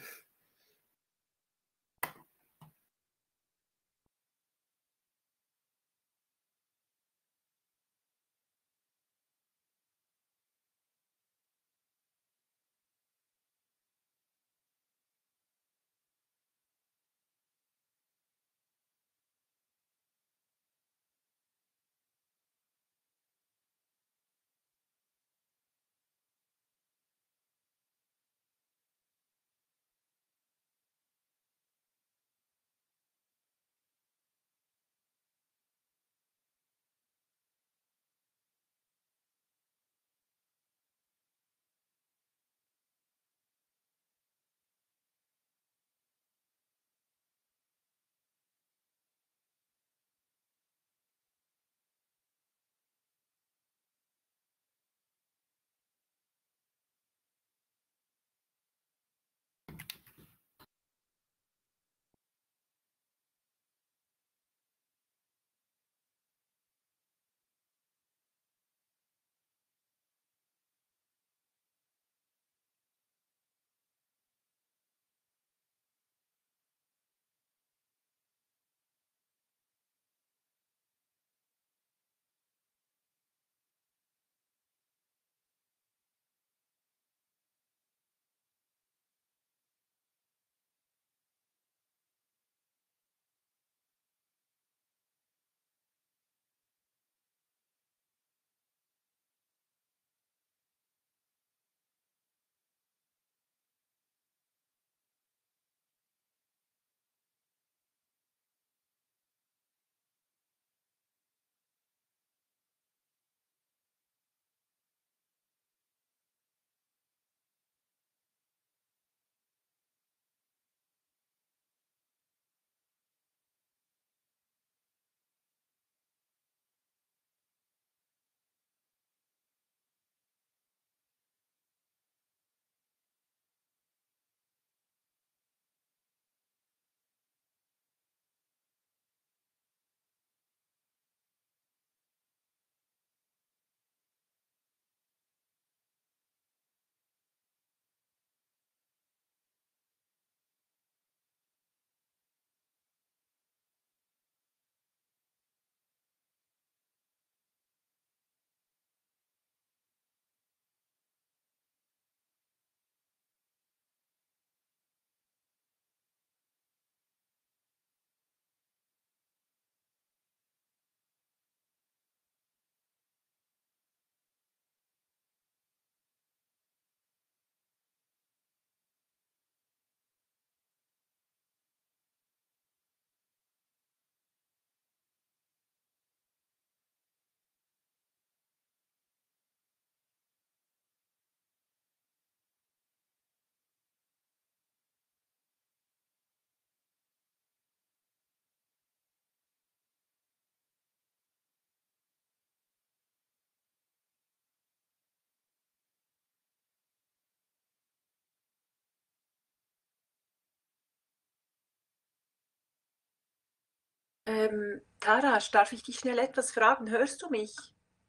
S3: Ähm, Taras, darf ich dich schnell etwas fragen? Hörst du mich?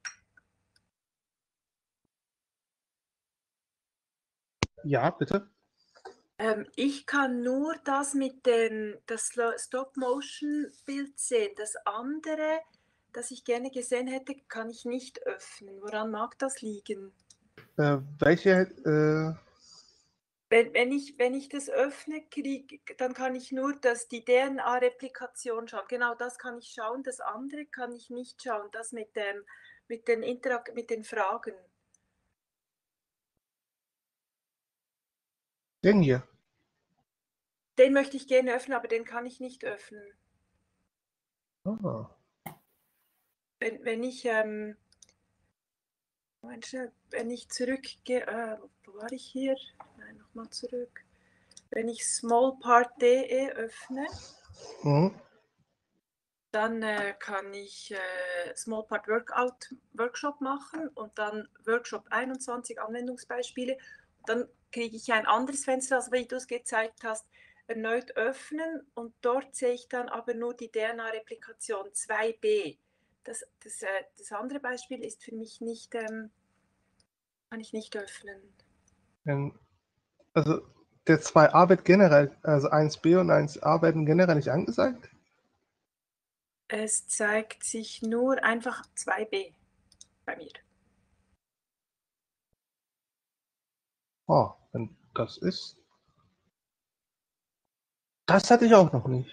S1: Ja, bitte.
S3: Ähm, ich kann nur das mit dem das Stop-Motion-Bild sehen. Das andere, das ich gerne gesehen hätte, kann ich nicht öffnen. Woran mag das liegen?
S1: Äh, welche? Äh
S3: Wenn, wenn, ich, wenn ich das öffne, krieg, dann kann ich nur das, die D N A-Replikation schauen. Genau das kann ich schauen, das andere kann ich nicht schauen. Das mit, dem, mit, den, Interak mit den Fragen.
S1: Den hier.
S3: Den möchte ich gerne öffnen, aber den kann ich nicht öffnen.
S1: Ah.
S3: Wenn, wenn ich, ähm, wenn ich zurückgehe, äh, wo war ich hier? Nein, nochmal zurück. Wenn ich smallpart.de öffne,
S1: Mhm.
S3: dann äh, kann ich äh, Smallpart Workout Workshop machen und dann Workshop einundzwanzig Anwendungsbeispiele. Dann kriege ich ein anderes Fenster, als wie du es gezeigt hast, erneut öffnen und dort sehe ich dann aber nur die D N A-Replikation zwei b. Das, das, äh, das andere Beispiel ist für mich nicht, ähm, kann ich nicht öffnen.
S1: Also der zwei a wird generell, also eins b und eins a werden generell nicht angezeigt?
S3: Es zeigt sich nur einfach zwei b bei mir.
S1: Oh, wenn das ist. Das hatte ich auch noch nicht.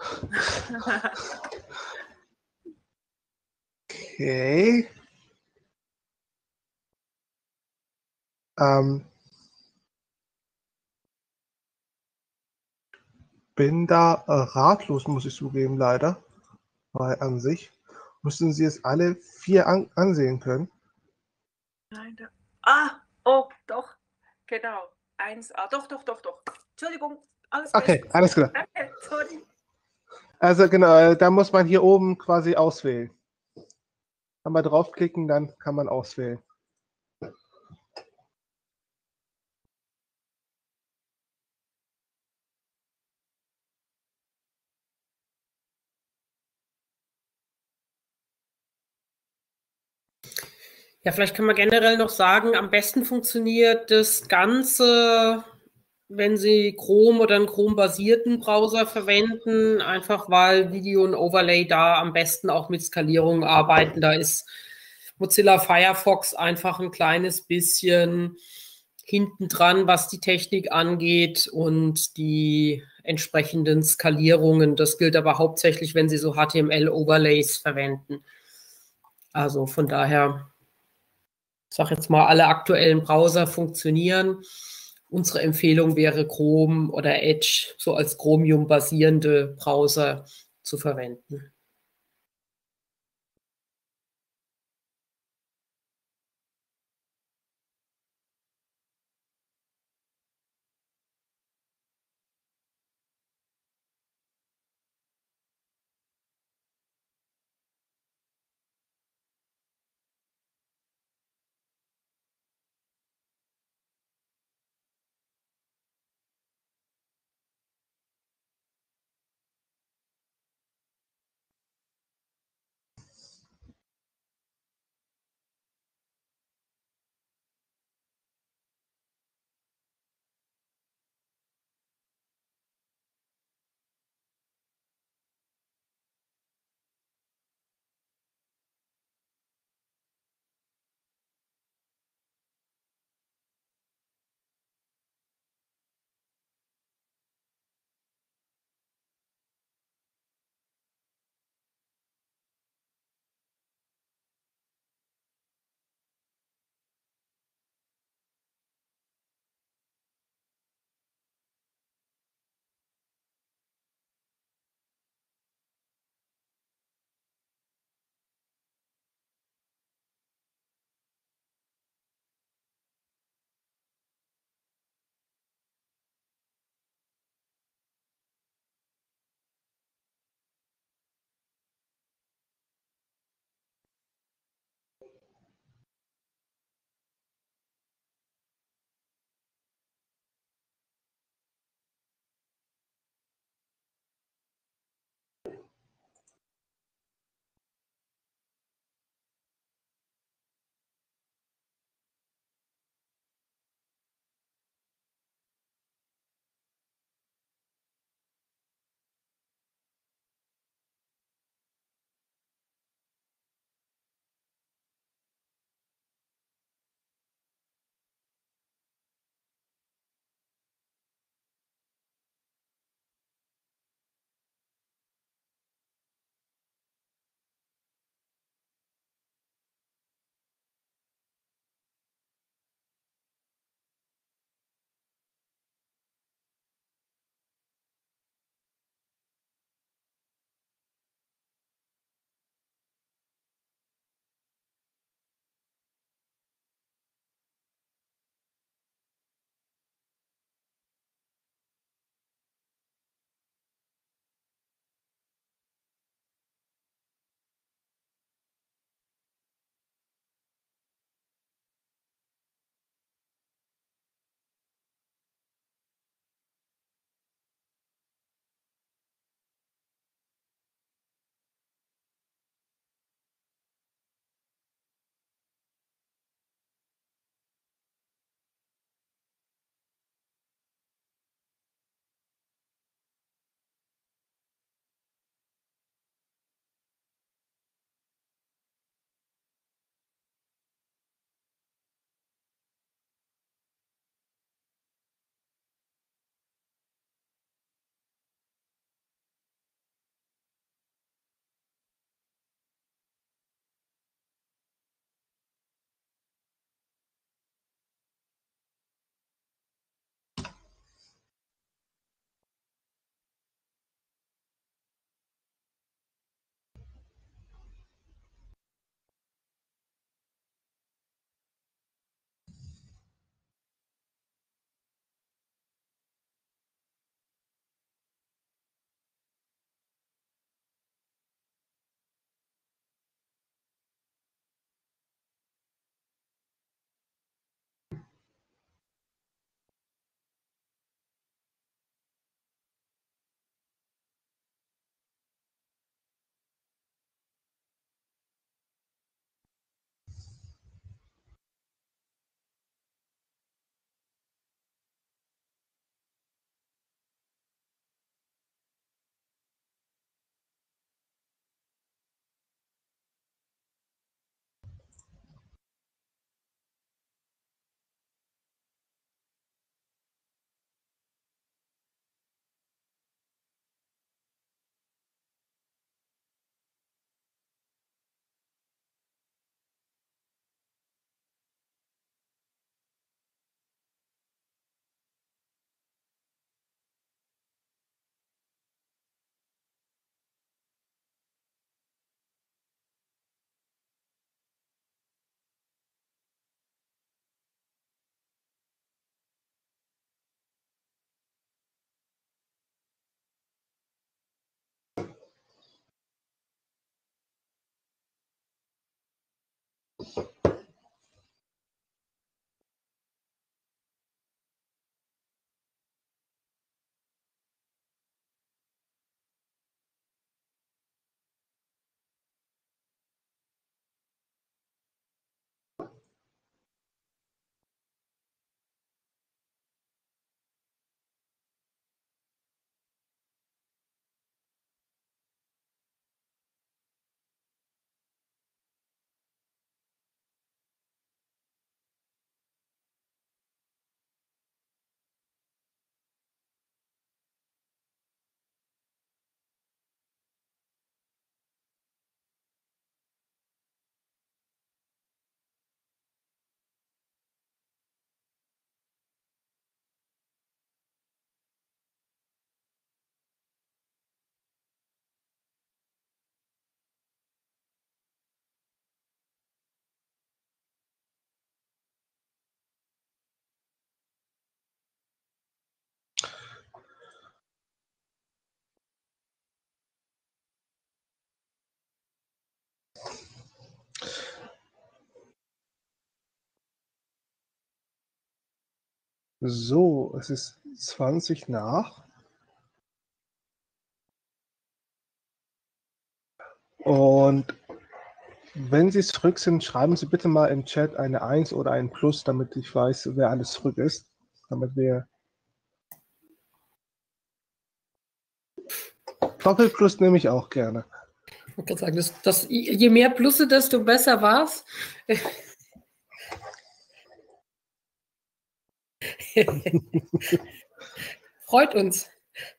S1: Okay. Ähm, bin da äh, ratlos, muss ich zugeben, leider. Weil an sich müssen Sie es alle vier an ansehen können.
S3: Nein, da. Ah, oh, doch, genau. eins a. Doch, doch, doch, doch. Entschuldigung, alles
S1: Okay,
S3: bestens.
S1: alles klar.
S3: Danke, sorry.
S1: Also genau, äh, da muss man hier oben quasi auswählen. Einmal draufklicken, dann kann man auswählen.
S2: Ja, vielleicht kann man generell noch sagen, am besten funktioniert das Ganze, wenn Sie Chrome oder einen Chrome-basierten Browser verwenden, einfach weil Video und Overlay da am besten auch mit Skalierung arbeiten. Da ist Mozilla Firefox einfach ein kleines bisschen hinten dran, was die Technik angeht und die entsprechenden Skalierungen. Das gilt aber hauptsächlich, wenn Sie so H T M L-Overlays verwenden. Also von daher, ich sage jetzt mal, alle aktuellen Browser funktionieren. Unsere Empfehlung wäre, Chrome oder Edge so als Chromium-basierende Browser zu verwenden.
S1: So, es ist zwanzig nach. Und wenn Sie zurück sind, schreiben Sie bitte mal im Chat eine eins oder ein Plus, damit ich weiß, wer alles zurück ist. Damit wir Doppelplus nehme ich auch gerne.
S2: Ich wollte sagen, das, das, je mehr Plusse, desto besser war's. Freut uns.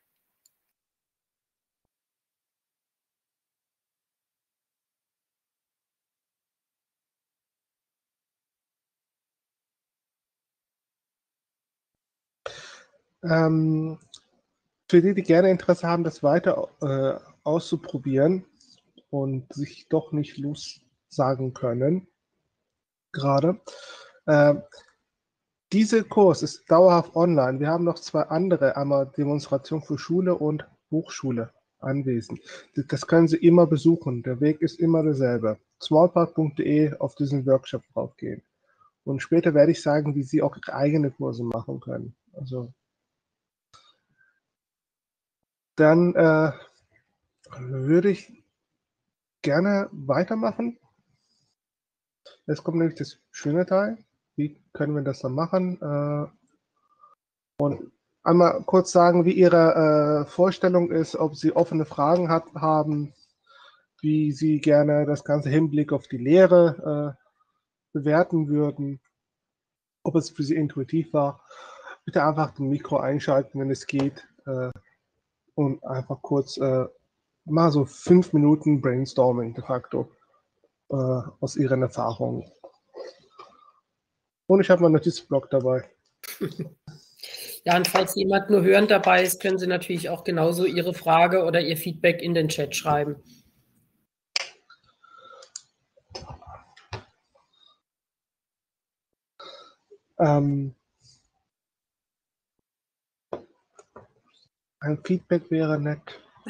S1: Ähm, für die, die gerne Interesse haben, das weiter äh, auszuprobieren und sich doch nicht lossagen können, gerade. Äh, dieser Kurs ist dauerhaft online. Wir haben noch zwei andere, einmal Demonstration für Schule und Hochschule anwesend. Das können Sie immer besuchen. Der Weg ist immer derselbe. smallpark punkt de auf diesen Workshop draufgehen. Und später werde ich sagen, wie Sie auch Ihre eigenen Kurse machen können. Also dann äh, würde ich gerne weitermachen. Jetzt kommt nämlich das schöne Teil. Wie können wir das dann machen? Äh, und einmal kurz sagen, wie Ihre äh, Vorstellung ist, ob Sie offene Fragen hat, haben, wie Sie gerne das Ganze im Hinblick auf die Lehre äh, bewerten würden, ob es für Sie intuitiv war. Bitte einfach den Mikro einschalten, wenn es geht, äh, und einfach kurz äh, mal so fünf Minuten Brainstorming de facto äh, aus Ihren Erfahrungen. Und ich habe meinen Notizblock dabei.
S2: Ja, und falls jemand nur hörend dabei ist, können Sie natürlich auch genauso Ihre Frage oder Ihr Feedback in den Chat schreiben.
S1: Ähm, ein Feedback wäre nett.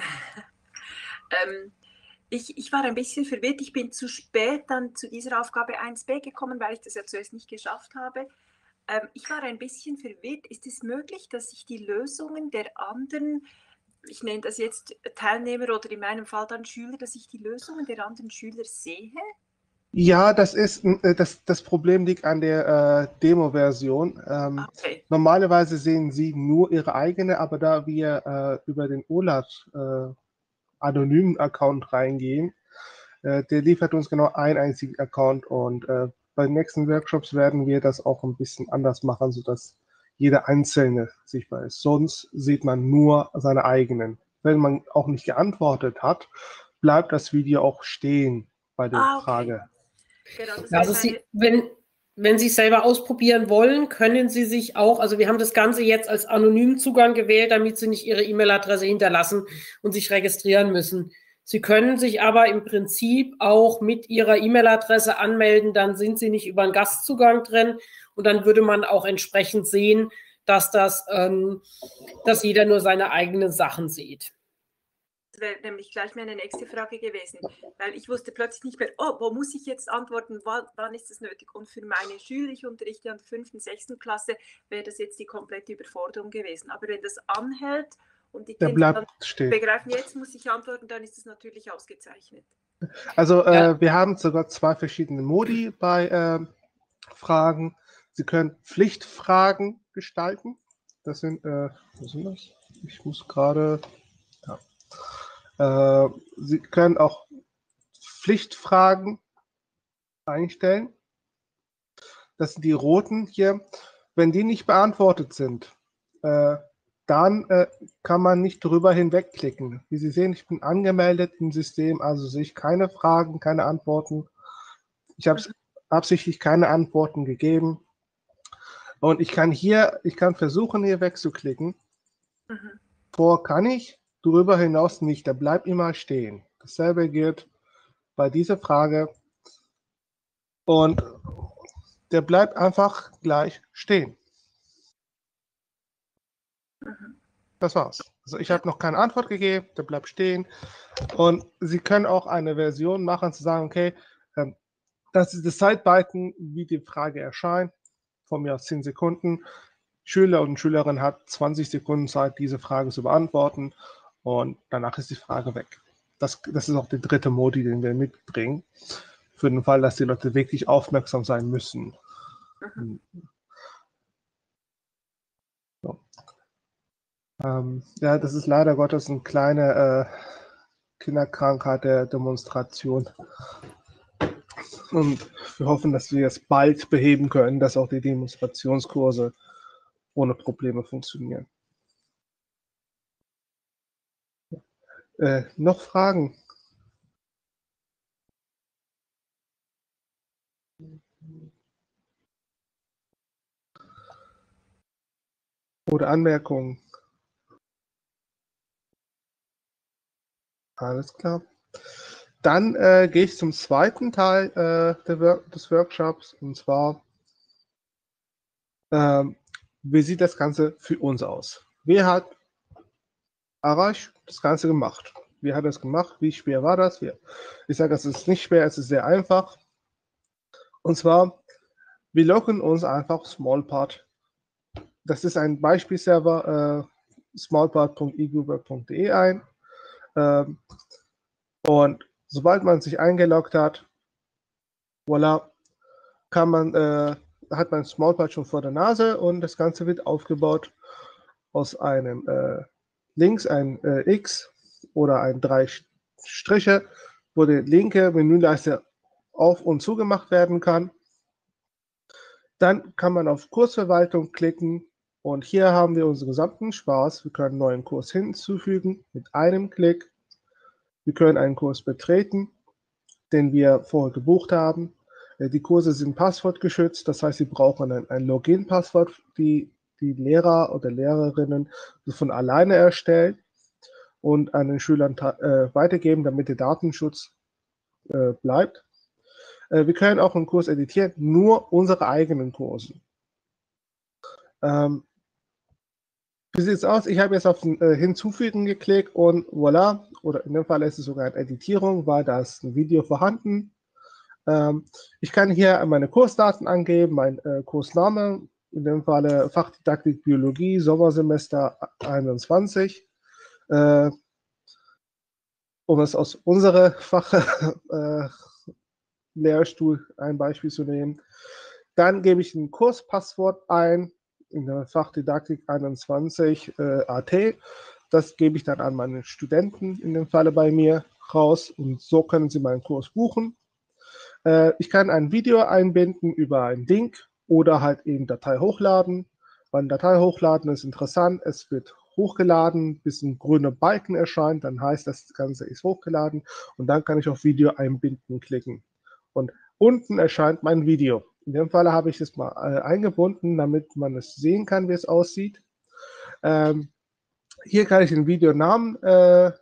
S3: ähm, ich, ich war ein bisschen verwirrt. Ich bin zu spät dann zu dieser Aufgabe eins b gekommen, weil ich das ja zuerst nicht geschafft habe. Ähm, ich war ein bisschen verwirrt. Ist es möglich, dass ich die Lösungen der anderen, ich nenne das jetzt Teilnehmer oder in meinem Fall dann Schüler, dass ich die Lösungen der anderen Schüler sehe?
S1: Ja, das ist das, das Problem liegt an der äh, Demo-Version. Ähm,
S3: okay.
S1: Normalerweise sehen Sie nur Ihre eigene, aber da wir äh, über den Olaf äh, anonymen Account reingehen, äh, der liefert uns genau einen einzigen Account und äh, bei den nächsten Workshops werden wir das auch ein bisschen anders machen, sodass jeder Einzelne sichtbar ist. Sonst sieht man nur seine eigenen. Wenn man auch nicht geantwortet hat, bleibt das Video auch stehen bei der
S3: Ah, okay.
S1: Frage.
S3: Genau, das
S2: Ja, also
S3: eine...
S2: Sie, wenn, wenn Sie es selber ausprobieren wollen, können Sie sich auch, also wir haben das Ganze jetzt als anonymen Zugang gewählt, damit Sie nicht Ihre E-Mail-Adresse hinterlassen und sich registrieren müssen. Sie können sich aber im Prinzip auch mit Ihrer E-Mail-Adresse anmelden, dann sind Sie nicht über einen Gastzugang drin und dann würde man auch entsprechend sehen, dass, das, ähm, dass jeder nur seine eigenen Sachen sieht.
S3: Das wäre nämlich gleich meine nächste Frage gewesen, weil ich wusste plötzlich nicht mehr, oh, wo muss ich jetzt antworten, wann, wann ist das nötig? Und für meine Schüler, ich unterrichte an der fünften, sechsten Klasse, wäre das jetzt die komplette Überforderung gewesen. Aber wenn das anhält und die
S1: Der
S3: Kinder dann
S1: bleibt stehen.
S3: begreifen, jetzt muss ich antworten, dann ist das natürlich ausgezeichnet.
S1: Also
S2: Ja.
S1: äh, wir haben sogar zwei verschiedene Modi bei äh, Fragen. Sie können Pflichtfragen gestalten. Das sind, äh, was sind das? Ich muss gerade, ja. äh, Sie können auch Pflichtfragen einstellen. Das sind die roten hier. Wenn die nicht beantwortet sind, äh, dann äh, kann man nicht drüber hinwegklicken. Wie Sie sehen, ich bin angemeldet im System, also sehe ich keine Fragen, keine Antworten. Ich habe absichtlich keine Antworten gegeben. Und ich kann hier, ich kann versuchen, hier wegzuklicken.
S3: Mhm.
S1: Vor kann ich, darüber hinaus nicht. Der bleibt immer stehen. Dasselbe gilt bei dieser Frage. Und der bleibt einfach gleich stehen.
S3: Mhm.
S1: Das war's. Also ich habe noch keine Antwort gegeben, der bleibt stehen. Und Sie können auch eine Version machen, zu sagen, okay, ähm, das ist das Zeitbalken, wie die Frage erscheint, von mir aus zehn Sekunden. Schüler und Schülerin hat zwanzig Sekunden Zeit, diese Frage zu beantworten und danach ist die Frage weg. Das, das ist auch der dritte Modi, den wir mitbringen, für den Fall, dass die Leute wirklich aufmerksam sein müssen.
S3: Mhm.
S1: So. Ähm, ja, das ist leider Gottes eine kleine äh, Kinderkrankheit der Demonstration. Und wir hoffen, dass wir es bald beheben können, dass auch die Demonstrationskurse ohne Probleme funktionieren. Äh, noch Fragen? Oder Anmerkungen? Alles klar. Dann äh, gehe ich zum zweiten Teil äh, der Work des Workshops, und zwar, ähm, wie sieht das Ganze für uns aus? Wer hat Arash das Ganze gemacht? Wie hat er es gemacht? Wie schwer war das? Ich sage, es ist nicht schwer, es ist sehr einfach. Und zwar, wir loggen uns einfach Smallpart. Das ist ein Beispielserver, äh, smallpart punkt e google punkt de ein. Ähm, und sobald man sich eingeloggt hat, voilà, kann man, äh, hat man Smallpart schon vor der Nase und das Ganze wird aufgebaut aus einem äh, links ein äh, X oder ein drei Striche, wo die linke Menüleiste auf- und zugemacht werden kann. Dann kann man auf Kursverwaltung klicken und hier haben wir unseren gesamten Spaß. Wir können einen neuen Kurs hinzufügen mit einem Klick. Wir können einen Kurs betreten, den wir vorher gebucht haben. Die Kurse sind passwortgeschützt, das heißt, Sie brauchen ein, ein Login-Passwort, die die Lehrer oder Lehrerinnen von alleine erstellen und an den Schülern äh, weitergeben, damit der Datenschutz äh, bleibt. Äh, wir können auch einen Kurs editieren, nur unsere eigenen Kurse. Ähm, wie sieht es aus? Ich habe jetzt auf den, äh, Hinzufügen geklickt und voilà, oder in dem Fall ist es sogar eine Editierung, weil da ist ein Video vorhanden. Ähm, ich kann hier meine Kursdaten angeben, mein äh, Kursname, in dem Fall Fachdidaktik Biologie, Sommersemester einundzwanzig. Äh, um es aus unserer Fach äh, Lehrstuhl ein Beispiel zu nehmen. Dann gebe ich ein Kurspasswort ein, in der Fachdidaktik einundzwanzig äh, A T. Das gebe ich dann an meine Studenten, in dem Falle bei mir, raus und so können sie meinen Kurs buchen. Äh, ich kann ein Video einbinden über einen Link oder halt eben Datei hochladen. Beim Datei hochladen ist interessant, es wird hochgeladen, bis ein grüner Balken erscheint, dann heißt das Ganze ist hochgeladen und dann kann ich auf Video einbinden klicken. Und unten erscheint mein Video. In dem Fall habe ich es mal äh, eingebunden, damit man es sehen kann, wie es aussieht. Ähm, hier kann ich den Videonamen äh,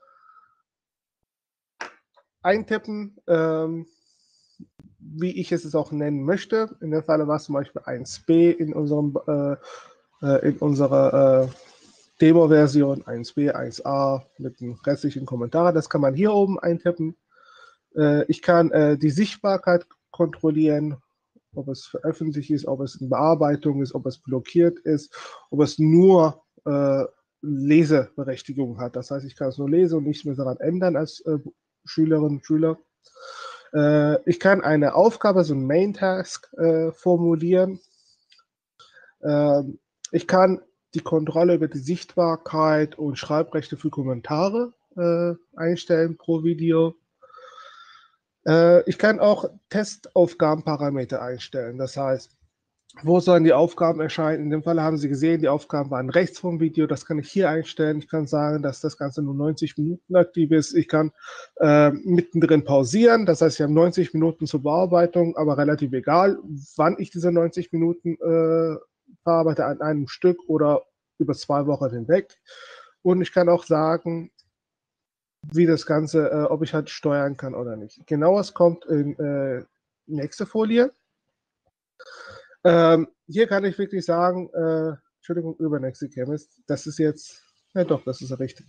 S1: eintippen, ähm, wie ich es auch nennen möchte. In dem Fall war es zum Beispiel eins b in unserem äh, in unserer Demo-Version eins b, eins a mit den restlichen Kommentaren. Das kann man hier oben eintippen. Äh, ich kann äh, die Sichtbarkeit kontrollieren, ob es veröffentlicht ist, ob es in Bearbeitung ist, ob es blockiert ist, ob es nur äh, Leseberechtigung hat. Das heißt, ich kann es nur lesen und nichts mehr daran ändern als äh, Schülerin und Schüler. Äh, ich kann eine Aufgabe, so ein Main-Task äh, formulieren. Äh, ich kann die Kontrolle über die Sichtbarkeit und Schreibrechte für Kommentare äh, einstellen pro Video. Äh, ich kann auch Testaufgabenparameter einstellen. Das heißt, wo sollen die Aufgaben erscheinen? In dem Fall haben Sie gesehen, die Aufgaben waren rechts vom Video. Das kann ich hier einstellen. Ich kann sagen, dass das Ganze nur neunzig Minuten aktiv ist. Ich kann äh, mittendrin pausieren. Das heißt, ich habe neunzig Minuten zur Bearbeitung, aber relativ egal, wann ich diese neunzig Minuten äh, bearbeite, an einem Stück oder über zwei Wochen hinweg. Und ich kann auch sagen, wie das Ganze, äh, ob ich halt steuern kann oder nicht. Genaues kommt in äh, nächste Folie. Ähm, hier kann ich wirklich sagen, äh, Entschuldigung, übernächste Chemist, das ist jetzt, ja doch, das ist richtig.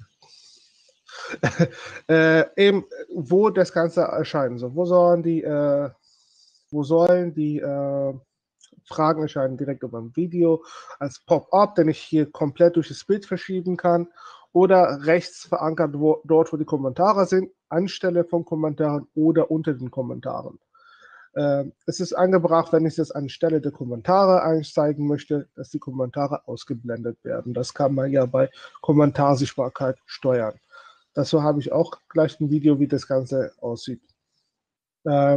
S1: äh, eben, wo das Ganze erscheinen soll. Wo sollen die, äh, wo sollen die äh, Fragen erscheinen? Direkt über ein Video als Pop-up, den ich hier komplett durch das Bild verschieben kann. Oder rechts verankert, wo, dort, wo die Kommentare sind, anstelle von Kommentaren oder unter den Kommentaren. Äh, es ist angebracht, wenn ich das anstelle der Kommentare einzeigen möchte, dass die Kommentare ausgeblendet werden. Das kann man ja bei Kommentarsichtbarkeit steuern. Dazu habe ich auch gleich ein Video, wie das Ganze aussieht. Äh,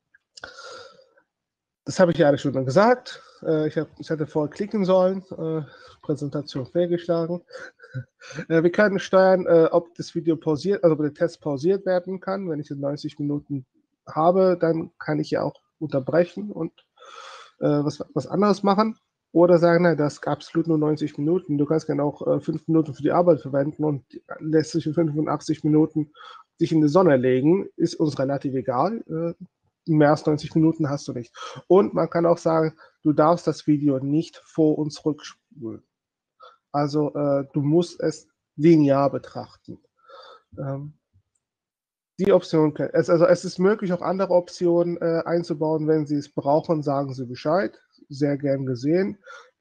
S1: das habe ich ja alles schon gesagt. Äh, ich, hab, ich hatte vorher klicken sollen. Äh, Präsentation fehlgeschlagen. äh, wir können steuern, äh, ob das Video pausiert, also ob der Test pausiert werden kann. Wenn ich in neunzig Minuten habe, dann kann ich ja auch unterbrechen und äh, was, was anderes machen. Oder sagen, nein, das gab absolut nur neunzig Minuten. Du kannst gerne auch äh, fünf Minuten für die Arbeit verwenden und lässt sich in fünfundachtzig Minuten sich in die Sonne legen. Ist uns relativ egal. Äh, mehr als neunzig Minuten hast du nicht. Und man kann auch sagen, du darfst das Video nicht vor- und zurückspulen. Also äh, du musst es linear betrachten. Ähm, Die Option, also es ist möglich, auch andere Optionen äh, einzubauen. Wenn Sie es brauchen, sagen Sie Bescheid. Sehr gern gesehen.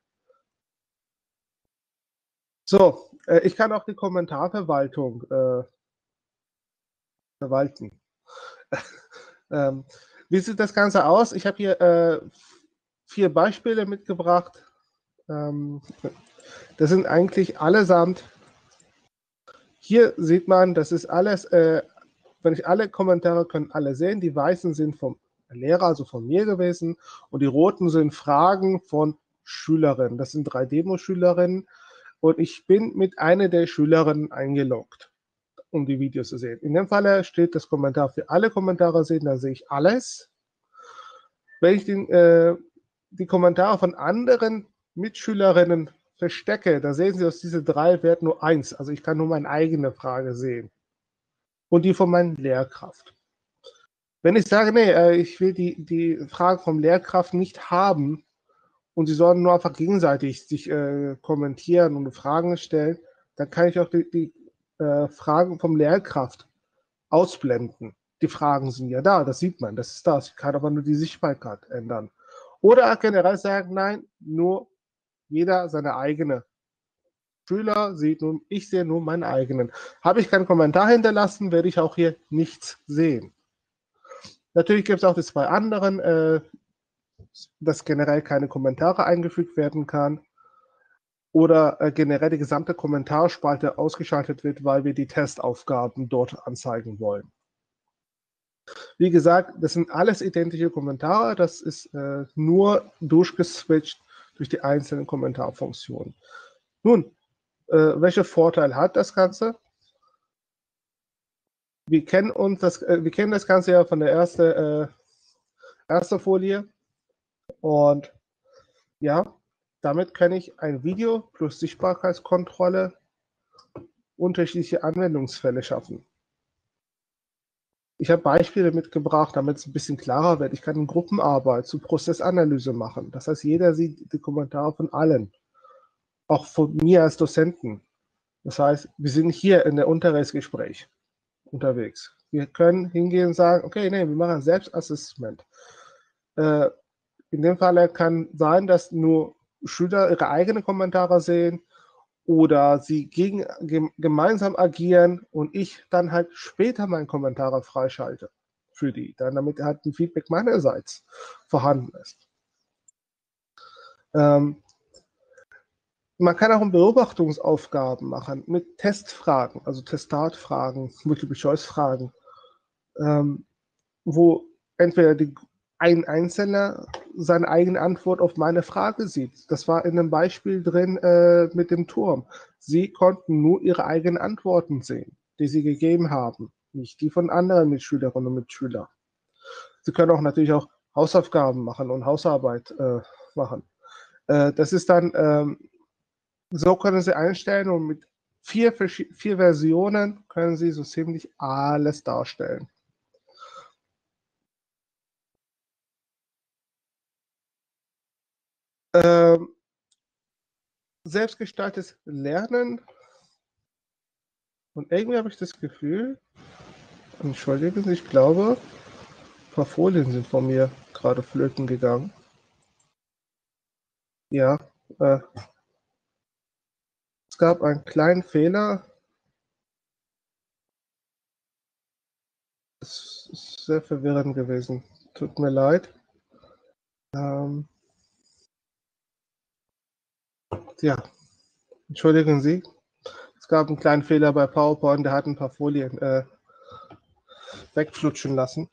S1: So, äh, ich kann auch die Kommentarverwaltung äh, verwalten. ähm, wie sieht das Ganze aus? Ich habe hier äh, vier Beispiele mitgebracht. Ähm, das sind eigentlich allesamt. Hier sieht man, das ist alles. Äh, Wenn ich alle Kommentare können alle sehen, die weißen sind vom Lehrer, also von mir gewesen, und die roten sind Fragen von Schülerinnen. Das sind drei Demo-Schülerinnen und ich bin mit einer der Schülerinnen eingeloggt, um die Videos zu sehen. In dem Fall steht das Kommentar für alle Kommentare sehen, da sehe ich alles. Wenn ich den, äh, die Kommentare von anderen Mitschülerinnen verstecke, da sehen Sie aus diesen drei Werten nur eins. Also ich kann nur meine eigene Frage sehen. Und die von meiner Lehrkraft. Wenn ich sage, nee, ich will die, die Fragen vom Lehrkraft nicht haben und sie sollen nur einfach gegenseitig sich äh, kommentieren und Fragen stellen, dann kann ich auch die, die äh, Fragen vom Lehrkraft ausblenden. Die Fragen sind ja da, das sieht man, das ist das. Ich kann aber nur die Sichtbarkeit ändern. Oder generell sagen, nein, nur jeder seine eigene. Schüler sieht nur, ich sehe nur meinen eigenen. Habe ich keinen Kommentar hinterlassen, werde ich auch hier nichts sehen. Natürlich gibt es auch die zwei anderen, äh, dass generell keine Kommentare eingefügt werden kann oder äh, generell die gesamte Kommentarspalte ausgeschaltet wird, weil wir die Testaufgaben dort anzeigen wollen. Wie gesagt, das sind alles identische Kommentare, das ist äh, nur durchgeswitcht durch die einzelnen Kommentarfunktionen. Nun, äh, welche Vorteile hat das Ganze? Wir kennen, uns das, äh, wir kennen das Ganze ja von der ersten äh, erste Folie. Und ja, damit kann ich ein Video plus Sichtbarkeitskontrolle unterschiedliche Anwendungsfälle schaffen. Ich habe Beispiele mitgebracht, damit es ein bisschen klarer wird. Ich kann eine Gruppenarbeit zu Prozessanalyse machen. Das heißt, jeder sieht die Kommentare von allen. Auch von mir als Dozenten. Das heißt, wir sind hier in der Unterrichtsgespräch unterwegs. Wir können hingehen und sagen, okay, nee, wir machen ein Selbstassessment. Äh, in dem Fall kann sein, dass nur Schüler ihre eigenen Kommentare sehen oder sie gegen, gemeinsam agieren und ich dann halt später meine Kommentare freischalte für die, dann damit halt ein Feedback meinerseits vorhanden ist. Ähm, man kann auch Beobachtungsaufgaben machen mit Testfragen, also Testatfragen, Multiple-Choice-Fragen, ähm, wo entweder die, ein Einzelner seine eigene Antwort auf meine Frage sieht. Das war in einem Beispiel drin äh, mit dem Turm. Sie konnten nur ihre eigenen Antworten sehen, die sie gegeben haben, nicht die von anderen Mitschülerinnen und Mitschülern. Sie können auch natürlich auch Hausaufgaben machen und Hausarbeit äh, machen. Äh, das ist dann, ähm, so können Sie einstellen und mit vier, vier Versionen können Sie so ziemlich alles darstellen. Ähm, selbstgestaltetes Lernen. Und irgendwie habe ich das Gefühl, entschuldigen Sie, ich glaube, ein paar Folien sind von mir gerade flöten gegangen. Ja, äh, es gab einen kleinen Fehler. Es ist sehr verwirrend gewesen. Tut mir leid. Ähm, ja, entschuldigen Sie. Es gab einen kleinen Fehler bei PowerPoint, der hat ein paar Folien äh, wegflutschen lassen.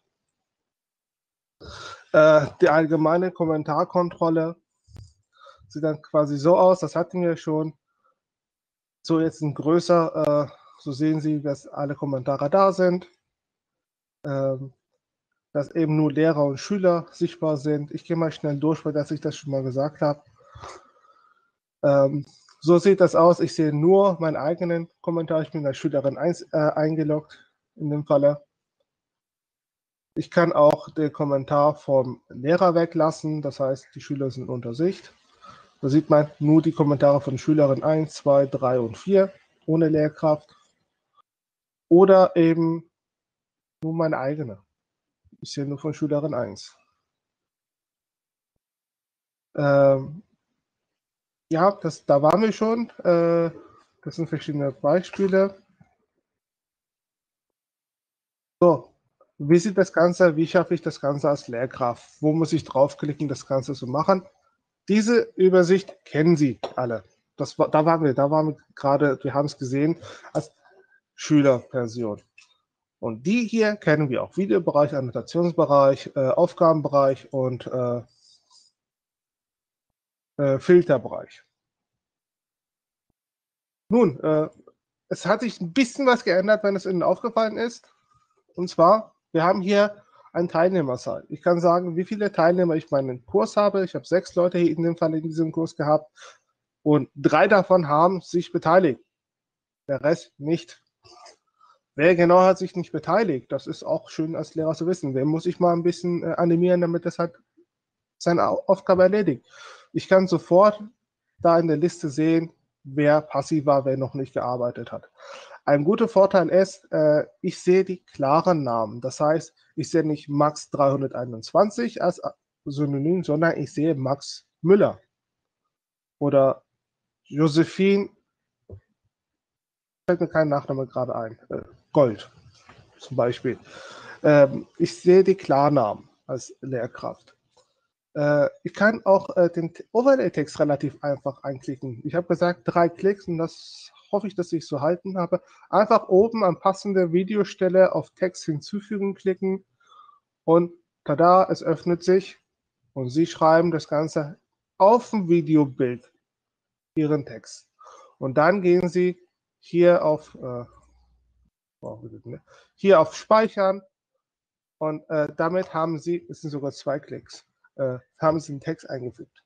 S1: Äh, die allgemeine Kommentarkontrolle sieht dann quasi so aus, das hatten wir schon. So jetzt ein größer, äh, so sehen Sie, dass alle Kommentare da sind, ähm, dass eben nur Lehrer und Schüler sichtbar sind. Ich gehe mal schnell durch, weil dass ich das schon mal gesagt habe. Ähm, so sieht das aus. Ich sehe nur meinen eigenen Kommentar. Ich bin als Schülerin eins, äh, eingeloggt in dem Falle. Ich kann auch den Kommentar vom Lehrer weglassen. Das heißt, die Schüler sind unter Sicht. Da sieht man nur die Kommentare von Schülerin eins, zwei, drei und vier ohne Lehrkraft. Oder eben nur meine eigene. Ich sehe nur von Schülerin eins. Ähm, ja, das, da waren wir schon. Äh, das sind verschiedene Beispiele. So, wie sieht das Ganze, wie schaffe ich das Ganze als Lehrkraft? Wo muss ich draufklicken, das Ganze zu machen? Diese Übersicht kennen Sie alle. Das, da waren wir, da waren wir gerade, wir haben es gesehen, als Schülerversion. Und die hier kennen wir auch. Videobereich, Annotationsbereich, äh, Aufgabenbereich und äh, äh, Filterbereich. Nun, äh, es hat sich ein bisschen was geändert, wenn es Ihnen aufgefallen ist. Und zwar, wir haben hier eine Teilnehmerzahl. Ich kann sagen, wie viele Teilnehmer ich meinen Kurs habe. Ich habe sechs Leute hier in dem Fall in diesem Kurs gehabt. Und drei davon haben sich beteiligt. Der Rest nicht. Wer genau hat sich nicht beteiligt? Das ist auch schön als Lehrer zu wissen. Wer muss ich mal ein bisschen äh, animieren, damit das halt seine Aufgabe erledigt. Ich kann sofort da in der Liste sehen, wer passiv war, wer noch nicht gearbeitet hat. Ein guter Vorteil ist, äh, ich sehe die klaren Namen. Das heißt, ich sehe nicht Max dreihunderteinundzwanzig als Synonym, sondern ich sehe Max Müller oder Josephine, fällt mir kein Nachname gerade ein, äh, Gold zum Beispiel. Ähm, ich sehe die Klarnamen als Lehrkraft. Äh, ich kann auch äh, den Overlay-Text relativ einfach einklicken. Ich habe gesagt, drei Klicks und das hoffe ich, dass ich so halten habe. Einfach oben an passende Videostelle auf Text hinzufügen klicken und tada, es öffnet sich und Sie schreiben das Ganze auf dem Videobild, Ihren Text. Und dann gehen Sie hier auf, äh, hier auf Speichern und äh, damit haben Sie, es sind sogar zwei Klicks, äh, haben Sie den Text eingefügt.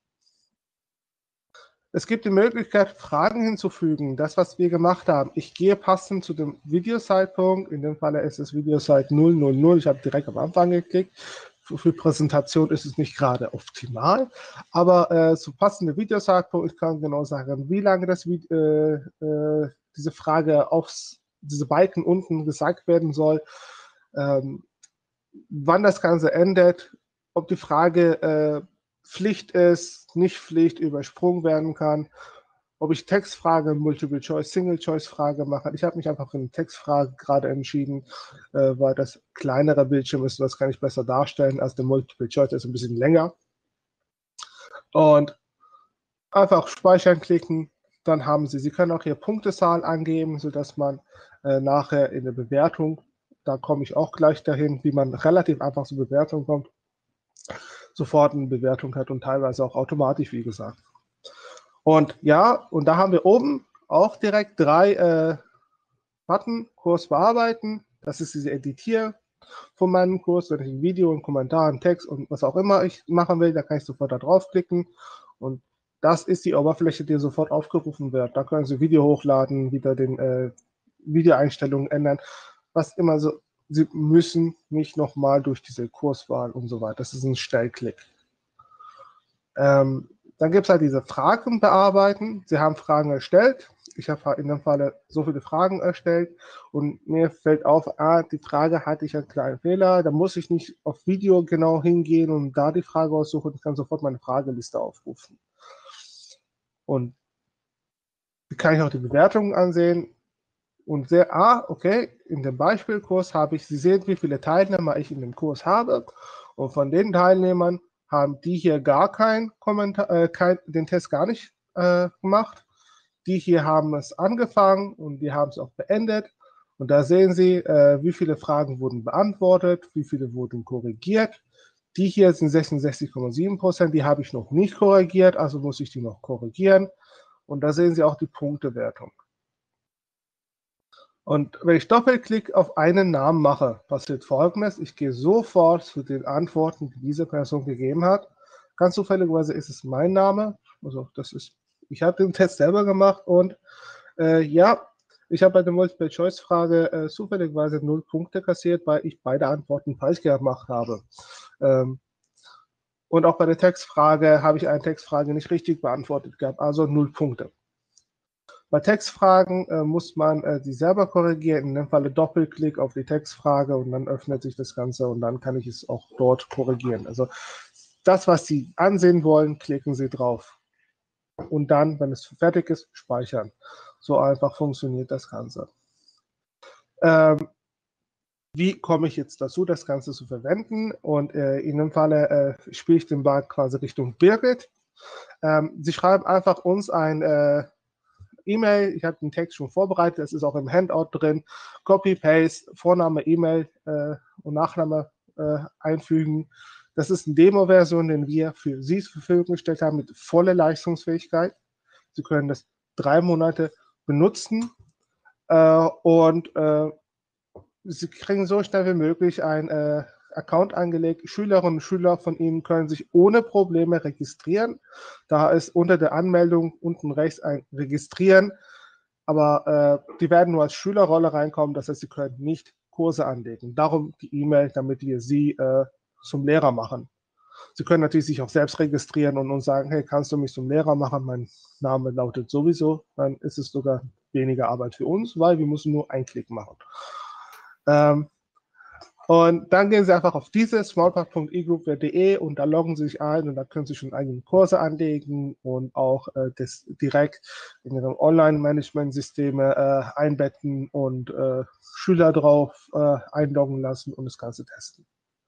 S1: Es gibt die Möglichkeit, Fragen hinzufügen. Das, was wir gemacht haben. Ich gehe passend zu dem Videozeitpunkt. In dem Fall ist es Videozeit null null null. Ich habe direkt am Anfang geklickt. Für, für Präsentation ist es nicht gerade optimal. Aber äh, zu passende Videozeitpunkt, ich kann genau sagen, wie lange das, äh, äh, diese Frage auf diese Balken unten gesagt werden soll, ähm, wann das Ganze endet, ob die Frage äh, Pflicht ist, nicht Pflicht, übersprungen werden kann, ob ich Textfrage, Multiple-Choice, Single-Choice-Frage mache. Ich habe mich einfach für eine Textfrage gerade entschieden, äh, weil das kleinere Bildschirm ist, das kann ich besser darstellen als der Multiple-Choice, der ist ein bisschen länger. Und einfach speichern klicken, dann haben Sie, Sie können auch Ihre Punktezahl angeben, sodass man äh, nachher in der Bewertung, da komme ich auch gleich dahin, wie man relativ einfach zur Bewertung kommt, sofort eine Bewertung hat und teilweise auch automatisch, wie gesagt. Und ja, und da haben wir oben auch direkt drei äh, Button, Kurs bearbeiten. Das ist diese Editier von meinem Kurs, wenn ich ein Video, ein Kommentar, einen Text und was auch immer ich machen will, da kann ich sofort da draufklicken. Und das ist die Oberfläche, die sofort aufgerufen wird. Da können Sie Video hochladen, wieder den äh, Videoeinstellungen ändern, was immer so. Sie müssen nicht nochmal durch diese Kurswahl und so weiter. Das ist ein Schnellklick. Ähm, Dann gibt es halt diese Fragen bearbeiten. Sie haben Fragen erstellt. Ich habe in dem Fall so viele Fragen erstellt und mir fällt auf, ah, die Frage hatte ich einen kleinen Fehler. Da muss ich nicht auf Video genau hingehen und da die Frage aussuchen. Ich kann sofort meine Frageliste aufrufen. Und wie kann ich auch die Bewertungen ansehen und sehe, ah, okay, in dem Beispielkurs habe ich, Sie sehen, wie viele Teilnehmer ich in dem Kurs habe. Und von den Teilnehmern haben die hier gar kein Kommentar, äh, kein, den Test gar nicht äh, gemacht. Die hier haben es angefangen und die haben es auch beendet. Und da sehen Sie, äh, wie viele Fragen wurden beantwortet, wie viele wurden korrigiert. Die hier sind sechsundsechzig Komma sieben Prozent, die habe ich noch nicht korrigiert, also muss ich die noch korrigieren. Und da sehen Sie auch die Punktewertung. Und wenn ich Doppelklick auf einen Namen mache, passiert Folgendes. Ich gehe sofort zu den Antworten, die diese Person gegeben hat. Ganz zufälligerweise ist es mein Name. Also das ist, ich habe den Test selber gemacht und äh, ja, ich habe bei der Multiple-Choice-Frage äh, zufälligerweise null Punkte kassiert, weil ich beide Antworten falsch gemacht habe. Ähm, und auch bei der Textfrage habe ich eine Textfrage nicht richtig beantwortet gehabt, also null Punkte. Bei Textfragen äh, muss man äh, die selber korrigieren, in dem Falle Doppelklick auf die Textfrage und dann öffnet sich das Ganze und dann kann ich es auch dort korrigieren. Also das, was Sie ansehen wollen, klicken Sie drauf. Und dann, wenn es fertig ist, speichern. So einfach funktioniert das Ganze. Ähm, wie komme ich jetzt dazu, das Ganze zu verwenden? Und äh, in dem Falle äh, spiele ich den Ball quasi Richtung Birgit. Ähm, Sie schreiben einfach uns ein äh, E-Mail, ich habe den Text schon vorbereitet, es ist auch im Handout drin, Copy, Paste, Vorname, E-Mail äh, und Nachname äh, einfügen. Das ist eine Demo-Version, den wir für Sie zur Verfügung gestellt haben mit voller Leistungsfähigkeit. Sie können das drei Monate benutzen äh, und äh, Sie kriegen so schnell wie möglich ein äh, Account angelegt. Schülerinnen und Schüler von Ihnen können sich ohne Probleme registrieren. Da ist unter der Anmeldung unten rechts ein Registrieren, aber äh, die werden nur als Schülerrolle reinkommen. Das heißt, Sie können nicht Kurse anlegen. Darum die E-Mail, damit wir Sie äh, zum Lehrer machen. Sie können natürlich sich auch selbst registrieren und uns sagen, hey, kannst du mich zum Lehrer machen? Mein Name lautet sowieso. Dann ist es sogar weniger Arbeit für uns, weil wir müssen nur einen Klick machen. Ähm, und dann gehen Sie einfach auf diese smallpark punkt e group punkt de und da loggen Sie sich ein und da können Sie schon eigene Kurse anlegen und auch äh, das direkt in Ihrem Online-Management-Systeme äh, einbetten und äh, Schüler drauf äh, einloggen lassen und das Ganze testen.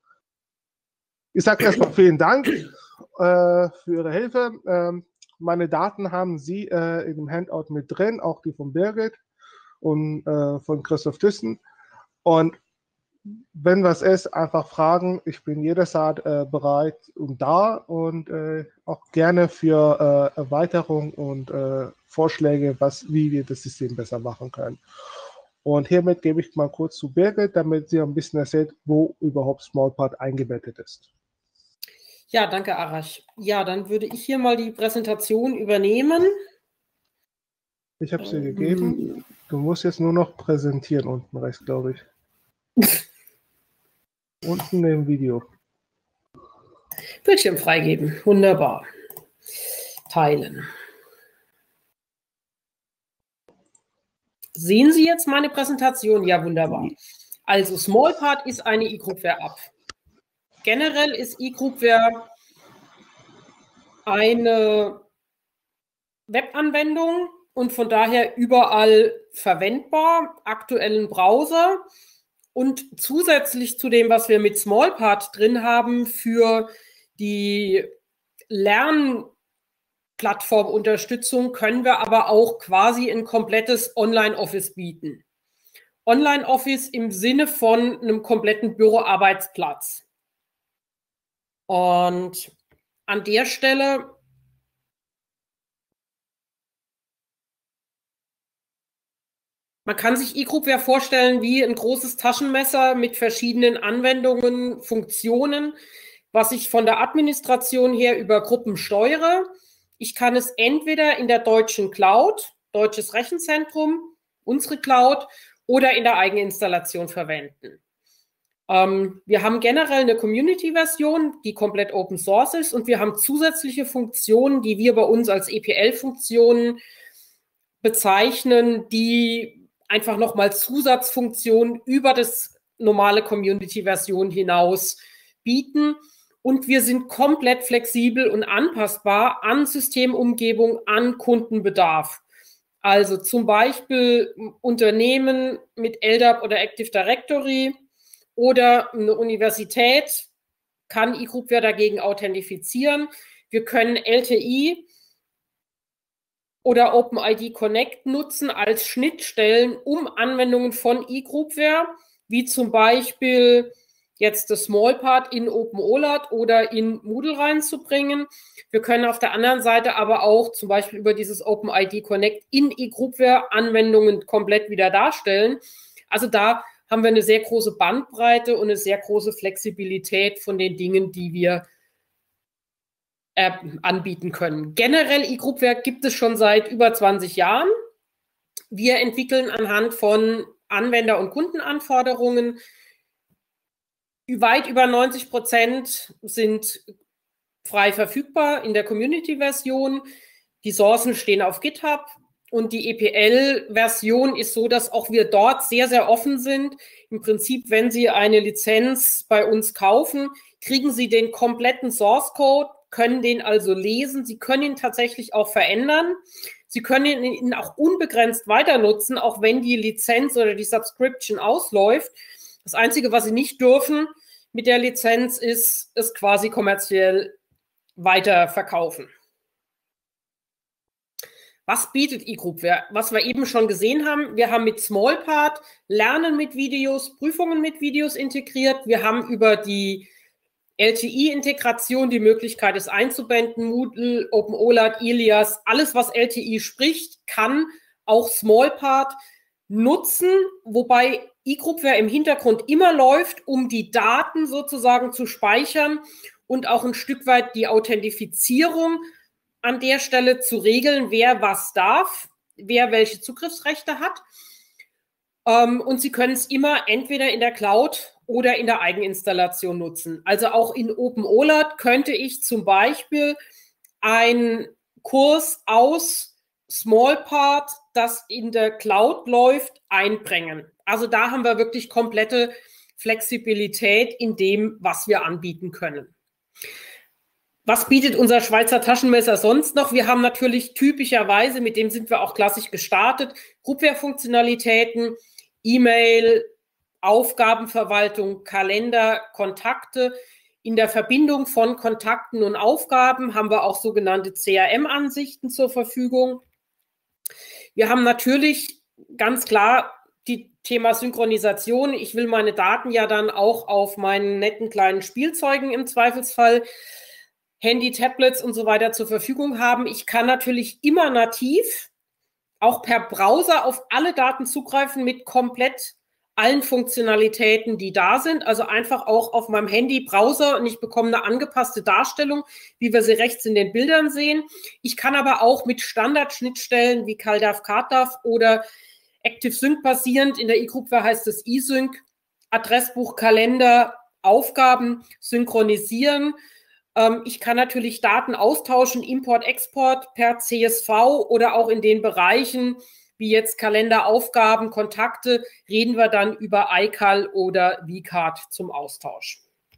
S1: Ich sage erstmal vielen Dank äh, für Ihre Hilfe. Ähm, meine Daten haben Sie äh, in dem Handout mit drin, auch die von Birgit und äh, von Christoph Thyssen. Und wenn was ist, einfach fragen. Ich bin jederzeit äh, bereit und da und äh, auch gerne für äh, Erweiterung und äh, Vorschläge, was, wie wir das System besser machen können. Und hiermit gebe ich mal kurz zu Birgit, damit sie ein bisschen erzählt, wo überhaupt Smallpart eingebettet ist.
S2: Ja, danke, Arash. Ja, dann würde ich hier mal die Präsentation übernehmen.
S1: Ich habe sie ähm, gegeben. Du musst jetzt nur noch präsentieren unten rechts, glaube ich. Unten im Video.
S2: Bildschirm freigeben. Wunderbar. Teilen. Sehen Sie jetzt meine Präsentation? Ja, wunderbar. Also Smallpart ist eine eGroupware-App. Generell ist eGroupware eine Webanwendung und von daher überall verwendbar, aktuellen Browser und zusätzlich zu dem, was wir mit Smallpart drin haben, für die Lernplattformunterstützung können wir aber auch quasi ein komplettes Online-Office bieten. Online-Office im Sinne von einem kompletten Büroarbeitsplatz. Und an der Stelle man kann sich eGroupware vorstellen wie ein großes Taschenmesser mit verschiedenen Anwendungen, Funktionen, was ich von der Administration her über Gruppen steuere. Ich kann es entweder in der deutschen Cloud, deutsches Rechenzentrum, unsere Cloud, oder in der Eigeninstallation verwenden. Ähm, wir haben generell eine Community-Version, die komplett Open Source ist, und wir haben zusätzliche Funktionen, die wir bei uns als E P L-Funktionen bezeichnen, die einfach nochmal Zusatzfunktionen über das normale Community-Version hinaus bieten. Und wir sind komplett flexibel und anpassbar an Systemumgebung, an Kundenbedarf. Also zum Beispiel Unternehmen mit L D A P oder Active Directory oder eine Universität kann eGroupware dagegen authentifizieren. Wir können L T I oder OpenID Connect nutzen als Schnittstellen, um Anwendungen von eGroupware, wie zum Beispiel jetzt das Smallpart in OpenOLAT oder in Moodle reinzubringen. Wir können auf der anderen Seite aber auch zum Beispiel über dieses OpenID Connect in eGroupware Anwendungen komplett wieder darstellen. Also da haben wir eine sehr große Bandbreite und eine sehr große Flexibilität von den Dingen, die wir Äh, anbieten können. Generell eGroupware gibt es schon seit über zwanzig Jahren. Wir entwickeln anhand von Anwender- und Kundenanforderungen. Weit über neunzig Prozent sind frei verfügbar in der Community-Version. Die Sourcen stehen auf GitHub und die E P L-Version ist so, dass auch wir dort sehr, sehr offen sind. Im Prinzip, wenn Sie eine Lizenz bei uns kaufen, kriegen Sie den kompletten Source-Code, können den also lesen. Sie können ihn tatsächlich auch verändern. Sie können ihn auch unbegrenzt weiter nutzen, auch wenn die Lizenz oder die Subscription ausläuft. Das Einzige, was Sie nicht dürfen mit der Lizenz, ist es quasi kommerziell weiter verkaufen. Was bietet eGroupware? Was wir eben schon gesehen haben, wir haben mit Smallpart Lernen mit Videos, Prüfungen mit Videos integriert. Wir haben über die L T I-Integration die Möglichkeit, es einzubinden, Moodle, OpenOLAT, Ilias, alles, was L T I spricht, kann auch Smallpart nutzen, wobei eGroupware im Hintergrund immer läuft, um die Daten sozusagen zu speichern und auch ein Stück weit die Authentifizierung an der Stelle zu regeln, wer was darf, wer welche Zugriffsrechte hat. Und Sie können es immer entweder in der Cloud oder in der Eigeninstallation nutzen. Also auch in OpenOLAT könnte ich zum Beispiel einen Kurs aus Smallpart, das in der Cloud läuft, einbringen. Also da haben wir wirklich komplette Flexibilität in dem, was wir anbieten können. Was bietet unser Schweizer Taschenmesser sonst noch? Wir haben natürlich typischerweise, mit dem sind wir auch klassisch gestartet, Groupware-Funktionalitäten, E-Mail, Aufgabenverwaltung, Kalender, Kontakte. In der Verbindung von Kontakten und Aufgaben haben wir auch sogenannte C R M-Ansichten zur Verfügung. Wir haben natürlich ganz klar die Thema Synchronisation. Ich will meine Daten ja dann auch auf meinen netten kleinen Spielzeugen im Zweifelsfall, Handy, Tablets und so weiter zur Verfügung haben. Ich kann natürlich immer nativ auch per Browser auf alle Daten zugreifen mit komplett allen Funktionalitäten, die da sind. Also einfach auch auf meinem Handy Browser und ich bekomme eine angepasste Darstellung, wie wir sie rechts in den Bildern sehen. Ich kann aber auch mit Standardschnittstellen wie CalDAV, CardDAV oder ActiveSync basierend, in der eGroupware heißt es eSync, Adressbuch, Kalender, Aufgaben synchronisieren. Ich kann natürlich Daten austauschen, Import, Export per C S V oder auch in den Bereichen wie jetzt Kalender, Aufgaben, Kontakte, reden wir dann über iCal oder vCard zum Austausch.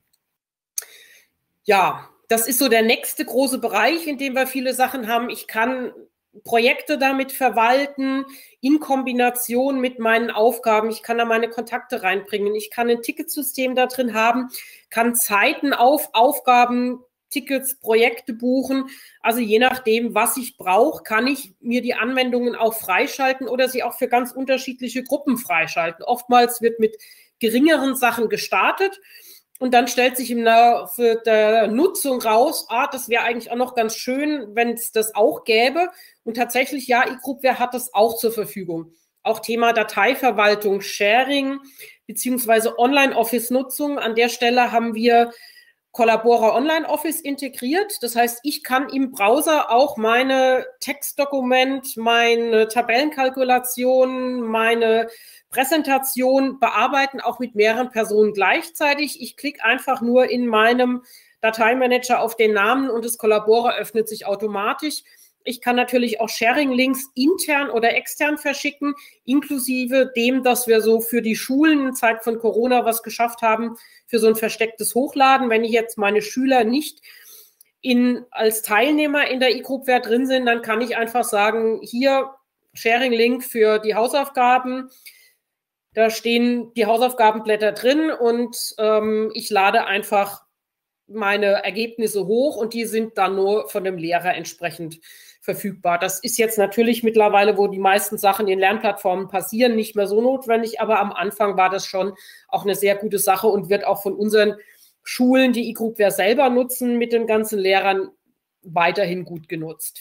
S2: Ja, das ist so der nächste große Bereich, in dem wir viele Sachen haben. Ich kann Projekte damit verwalten, in Kombination mit meinen Aufgaben. Ich kann da meine Kontakte reinbringen. Ich kann ein Ticketsystem da drin haben, kann Zeiten auf Aufgaben, Tickets, Projekte buchen. Also je nachdem, was ich brauche, kann ich mir die Anwendungen auch freischalten oder sie auch für ganz unterschiedliche Gruppen freischalten. Oftmals wird mit geringeren Sachen gestartet. Und dann stellt sich im Laufe der Nutzung raus, ah, das wäre eigentlich auch noch ganz schön, wenn es das auch gäbe. Und tatsächlich, ja, eGroupware hat das auch zur Verfügung. Auch Thema Dateiverwaltung, Sharing beziehungsweise Online-Office-Nutzung. An der Stelle haben wir Collabora Online-Office integriert. Das heißt, ich kann im Browser auch meine Textdokument, meine Tabellenkalkulation, meine Präsentation bearbeiten, auch mit mehreren Personen gleichzeitig. Ich klicke einfach nur in meinem Dateimanager auf den Namen und das Collabora öffnet sich automatisch. Ich kann natürlich auch Sharing-Links intern oder extern verschicken, inklusive dem, dass wir so für die Schulen in Zeit von Corona was geschafft haben, für so ein verstecktes Hochladen. Wenn ich jetzt meine Schüler nicht in, als Teilnehmer in der eGroupware drin sind, dann kann ich einfach sagen, hier Sharing-Link für die Hausaufgaben. Da stehen die Hausaufgabenblätter drin und ähm, ich lade einfach meine Ergebnisse hoch und die sind dann nur von dem Lehrer entsprechend verfügbar. Das ist jetzt natürlich mittlerweile, wo die meisten Sachen in Lernplattformen passieren, nicht mehr so notwendig, aber am Anfang war das schon auch eine sehr gute Sache und wird auch von unseren Schulen, die eGroupware selber nutzen, mit den ganzen Lehrern weiterhin gut genutzt.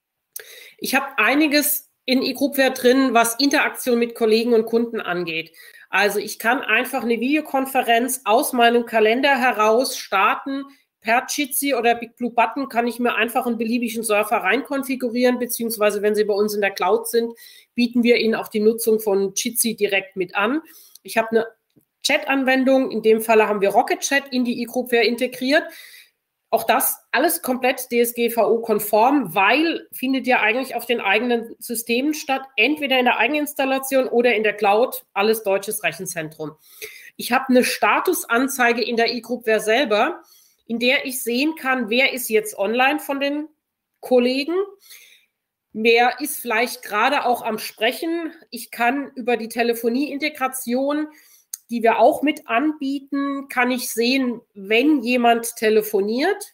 S2: Ich habe einiges in eGroupware drin, was Interaktion mit Kollegen und Kunden angeht. Also ich kann einfach eine Videokonferenz aus meinem Kalender heraus starten. Per Jitsi oder BigBlueButton kann ich mir einfach einen beliebigen Surfer rein konfigurieren, beziehungsweise wenn Sie bei uns in der Cloud sind, bieten wir Ihnen auch die Nutzung von Jitsi direkt mit an. Ich habe eine Chat-Anwendung, in dem Falle haben wir Rocket Chat in die eGroupware integriert. Auch das alles komplett D S G V O-konform, weil findet ja eigentlich auf den eigenen Systemen statt, entweder in der Eigeninstallation oder in der Cloud, alles deutsches Rechenzentrum. Ich habe eine Statusanzeige in der eGroupware selber, in der ich sehen kann, wer ist jetzt online von den Kollegen, wer ist vielleicht gerade auch am Sprechen. Ich kann über die Telefonie-Integration, die wir auch mit anbieten, kann ich sehen, wenn jemand telefoniert.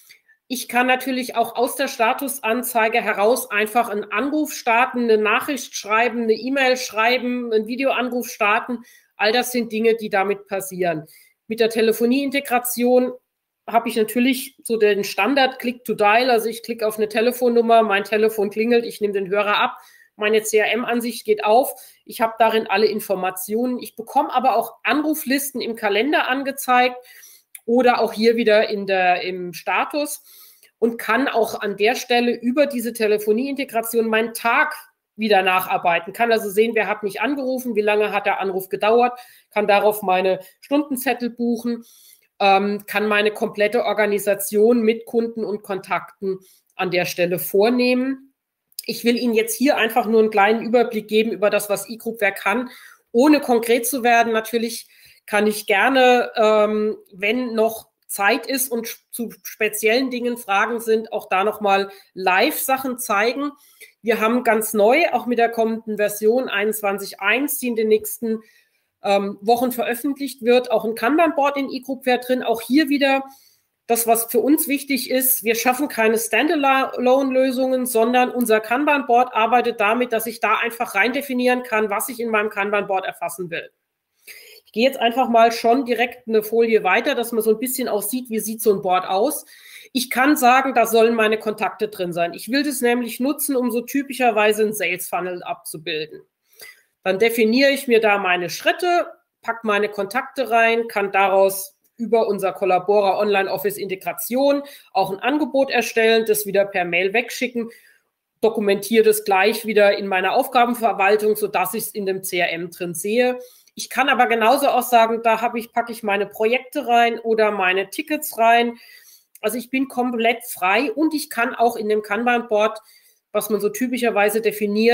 S2: Ich kann natürlich auch aus der Statusanzeige heraus einfach einen Anruf starten, eine Nachricht schreiben, eine E-Mail schreiben, einen Videoanruf starten. All das sind Dinge, die damit passieren. Mit der Telefonie-Integration habe ich natürlich so den Standard Click to Dial. Also ich klicke auf eine Telefonnummer, mein Telefon klingelt, ich nehme den Hörer ab. Meine C R M-Ansicht geht auf. Ich habe darin alle Informationen. Ich bekomme aber auch Anruflisten im Kalender angezeigt oder auch hier wieder in der, im Status und kann auch an der Stelle über diese Telefonie-Integration meinen Tag wieder nacharbeiten. Kann also sehen, wer hat mich angerufen, wie lange hat der Anruf gedauert, kann darauf meine Stundenzettel buchen, ähm, kann meine komplette Organisation mit Kunden und Kontakten an der Stelle vornehmen. Ich will Ihnen jetzt hier einfach nur einen kleinen Überblick geben über das, was eGroupware kann, ohne konkret zu werden. Natürlich kann ich gerne, ähm, wenn noch Zeit ist und zu speziellen Dingen Fragen sind, auch da nochmal Live-Sachen zeigen. Wir haben ganz neu, auch mit der kommenden Version einundzwanzig Punkt eins, die in den nächsten ähm, Wochen veröffentlicht wird, auch ein Kanban-Board in eGroupware drin. Auch hier wieder das, was für uns wichtig ist, wir schaffen keine Standalone-Lösungen, sondern unser Kanban-Board arbeitet damit, dass ich da einfach rein definieren kann, was ich in meinem Kanban-Board erfassen will. Ich gehe jetzt einfach mal schon direkt eine Folie weiter, dass man so ein bisschen auch sieht, wie sieht so ein Board aus. Ich kann sagen, da sollen meine Kontakte drin sein. Ich will das nämlich nutzen, um so typischerweise einen Sales-Funnel abzubilden. Dann definiere ich mir da meine Schritte, packe meine Kontakte rein, kann daraus über unser Collabora Online-Office-Integration auch ein Angebot erstellen, das wieder per Mail wegschicken, dokumentiere das gleich wieder in meiner Aufgabenverwaltung, sodass ich es in dem C R M drin sehe. Ich kann aber genauso auch sagen, da habe ich, packe ich meine Projekte rein oder meine Tickets rein. Also ich bin komplett frei und ich kann auch in dem Kanban-Board, was man so typischerweise definiert,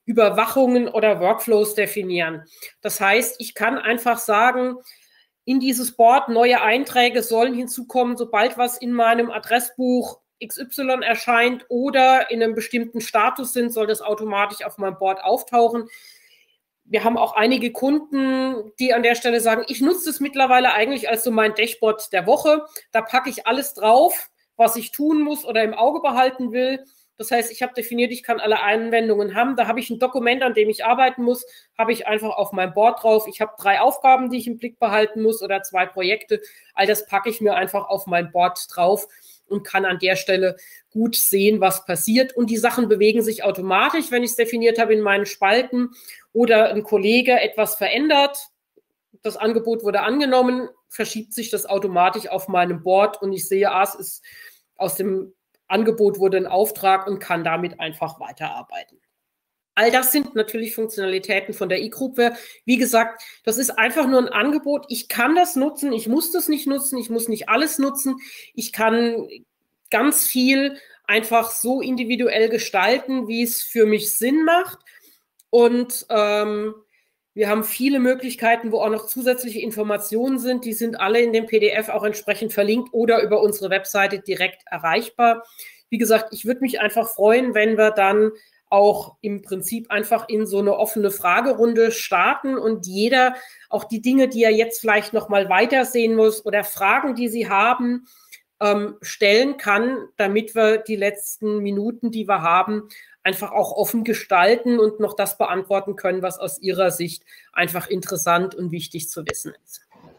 S2: Überwachungen oder Workflows definieren. Das heißt, ich kann einfach sagen, in dieses Board neue Einträge sollen hinzukommen, sobald was in meinem Adressbuch X Y erscheint oder in einem bestimmten Status sind, soll das automatisch auf meinem Board auftauchen. Wir haben auch einige Kunden, die an der Stelle sagen, ich nutze es mittlerweile eigentlich als so mein Dashboard der Woche. Da packe ich alles drauf, was ich tun muss oder im Auge behalten will. Das heißt, ich habe definiert, ich kann alle Anwendungen haben. Da habe ich ein Dokument, an dem ich arbeiten muss, habe ich einfach auf meinem Board drauf. Ich habe drei Aufgaben, die ich im Blick behalten muss oder zwei Projekte. All das packe ich mir einfach auf mein Board drauf und kann an der Stelle gut sehen, was passiert. Und die Sachen bewegen sich automatisch, wenn ich es definiert habe in meinen Spalten oder ein Kollege etwas verändert. Das Angebot wurde angenommen, verschiebt sich das automatisch auf meinem Board und ich sehe, ah, es ist aus dem Angebot wurde ein Auftrag und kann damit einfach weiterarbeiten. All das sind natürlich Funktionalitäten von der eGroupware. Wie gesagt, das ist einfach nur ein Angebot. Ich kann das nutzen, ich muss das nicht nutzen, ich muss nicht alles nutzen. Ich kann ganz viel einfach so individuell gestalten, wie es für mich Sinn macht. Und ähm, wir haben viele Möglichkeiten, wo auch noch zusätzliche Informationen sind. Die sind alle in dem P D F auch entsprechend verlinkt oder über unsere Webseite direkt erreichbar. Wie gesagt, ich würde mich einfach freuen, wenn wir dann auch im Prinzip einfach in so eine offene Fragerunde starten und jeder auch die Dinge, die er jetzt vielleicht noch mal weitersehen muss oder Fragen, die Sie haben, ähm, stellen kann, damit wir die letzten Minuten, die wir haben, einfach auch offen gestalten und noch das beantworten können, was aus Ihrer Sicht einfach interessant und wichtig zu wissen ist.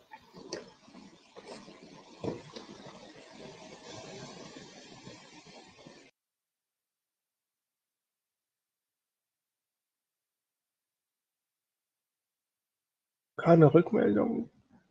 S1: Keine Rückmeldung.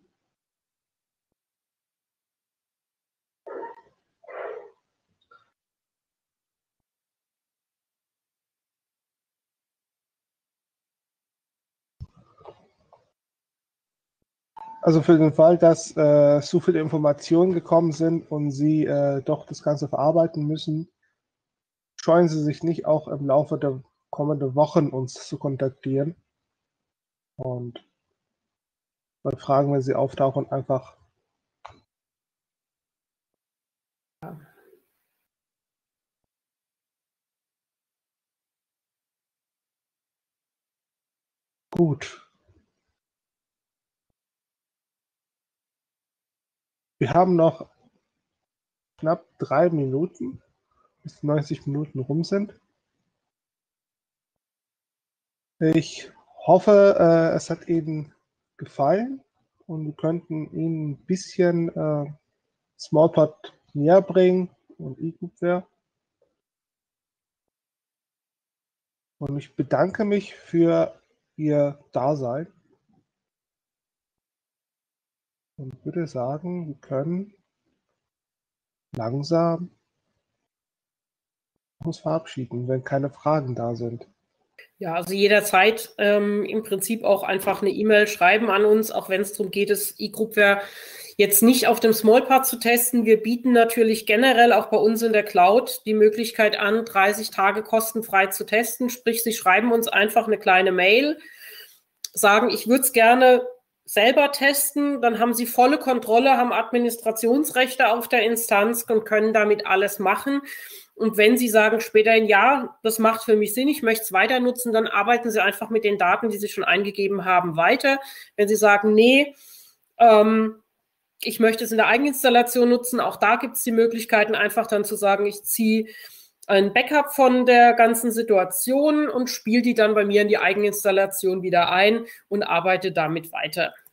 S1: Also für den Fall, dass äh, so viele Informationen gekommen sind und Sie äh, doch das Ganze verarbeiten müssen, scheuen Sie sich nicht, auch im Laufe der kommenden Wochen uns zu kontaktieren. Und bei Fragen, wenn sie auftauchen, einfach
S2: Ja.
S1: gut. Wir haben noch knapp drei Minuten, bis neunzig Minuten rum sind. Ich hoffe, äh, es hat Ihnen gefallen und wir könnten Ihnen ein bisschen äh, Smallpot näher bringen und eGroupware. Und ich bedanke mich für Ihr Dasein und würde sagen, wir können langsam uns verabschieden, wenn keine Fragen da sind.
S2: Ja, also jederzeit ähm, im Prinzip auch einfach eine E-Mail schreiben an uns, auch wenn es darum geht, das eGroupware jetzt nicht auf dem Smallpart zu testen. Wir bieten natürlich generell auch bei uns in der Cloud die Möglichkeit an, dreißig Tage kostenfrei zu testen. Sprich, Sie schreiben uns einfach eine kleine Mail, sagen, ich würde es gerne selber testen, dann haben Sie volle Kontrolle, haben Administrationsrechte auf der Instanz und können damit alles machen. Und wenn Sie sagen später, ja, das macht für mich Sinn, ich möchte es weiter nutzen, dann arbeiten Sie einfach mit den Daten, die Sie schon eingegeben haben, weiter. Wenn Sie sagen, nee, ähm, ich möchte es in der Eigeninstallation nutzen, auch da gibt es die Möglichkeiten, einfach dann zu sagen, ich ziehe ein Backup von der ganzen Situation und spiele die dann bei mir in die Eigeninstallation wieder ein und arbeite damit weiter.